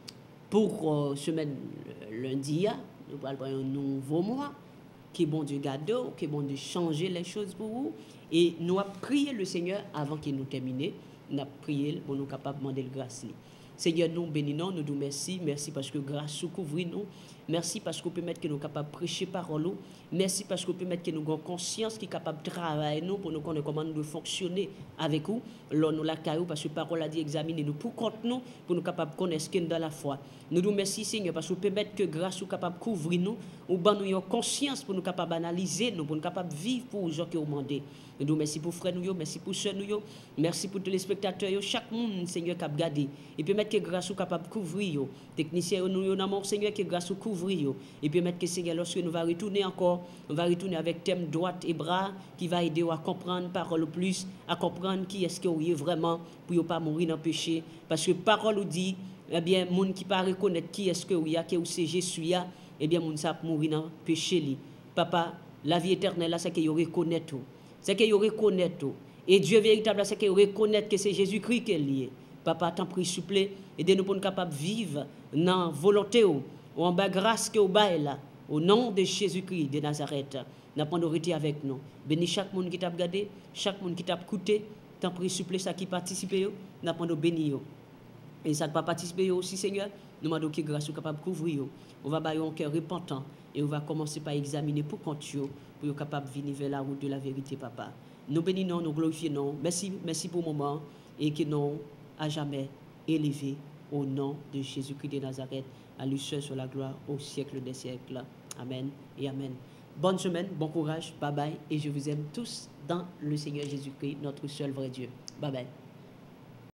pour euh, semaine lundi, nous allons avoir un nouveau mois, qui est bon de garder, qui est bon de changer les choses pour vous, et nous avons prié le Seigneur avant qu'il nous termine, nous avons prié pour nous capables de demander grâce. Seigneur, nous bénissons, nous nous merci. Merci parce que grâce couvre nous. Merci parce qu'on peut mettre que nous sommes capables de prêcher parole. Merci parce qu'on peut mettre que nous avons conscience qui est capable de travailler nous pour nous connaître comment nous devons fonctionner avec vous. Là, nous la caillou parce que la parole a dit examiner nous pour contre nous, pour nous capables de connaître ce qu'il y a dans la foi. Nous nous merci Seigneur parce qu'on peut mettre que grâce est capable de couvrir nous, ou ben nous avons conscience pour nous capables d'analyser nous, pour nous capables de vivre pour les gens qui ont demandé. Nous nous merci pour frères nous, merci pour soeurs nous, merci pour tous les spectateurs, chaque monde Seigneur qui a gardé. Et puis mettre que grâce est capable de couvrir, techniciens nous dans mon Seigneur que grâce couvrir. Et puis mettre que Seigneur lorsque nous va retourner encore, on va retourner avec thème droite et bras qui va aider à comprendre parole plus, à comprendre qui est-ce qu'il y a vraiment pour ne pas mourir dans le péché. Parce que parole dit, eh bien, les gens qui ne pas reconnaître qui est-ce qu'il y a, qui est Jésus, eh bien, les gens qui mourir dans le péché. Papa, la vie éternelle, c'est qu'il y reconnaît tout. C'est qu'il y reconnaît tout. Et Dieu véritable, c'est qu'il reconnaît que c'est Jésus-Christ qui est lié. Papa, t'en prie, s'il vous plaît, aidez-nous pour nous capables de vivre dans la volonté ou en bas grâce que au bas là, au nom de Jésus-Christ de Nazareth. Nous avons rester avec nous. Bénis chaque monde qui t'a regardé, chaque monde qui t'a écouté. T'en prie, s'il vous plaît, ça qui participe, nous avons béni. Et ça ne va pas participer aussi, Seigneur. Nous demandons que grâce soit capable de couvrir. On va bailler un cœur repentant et on va commencer par examiner pour compte pour être capable de venir vers la route de la vérité, papa. Nous bénissons, nous glorifions. Merci, merci pour le moment et que nous à jamais élevé au nom de Jésus-Christ de Nazareth, à lui seul sur la gloire au siècle des siècles. Amen et amen. Bonne semaine, bon courage, bye bye et je vous aime tous dans le Seigneur Jésus-Christ, notre seul vrai Dieu. Bye bye.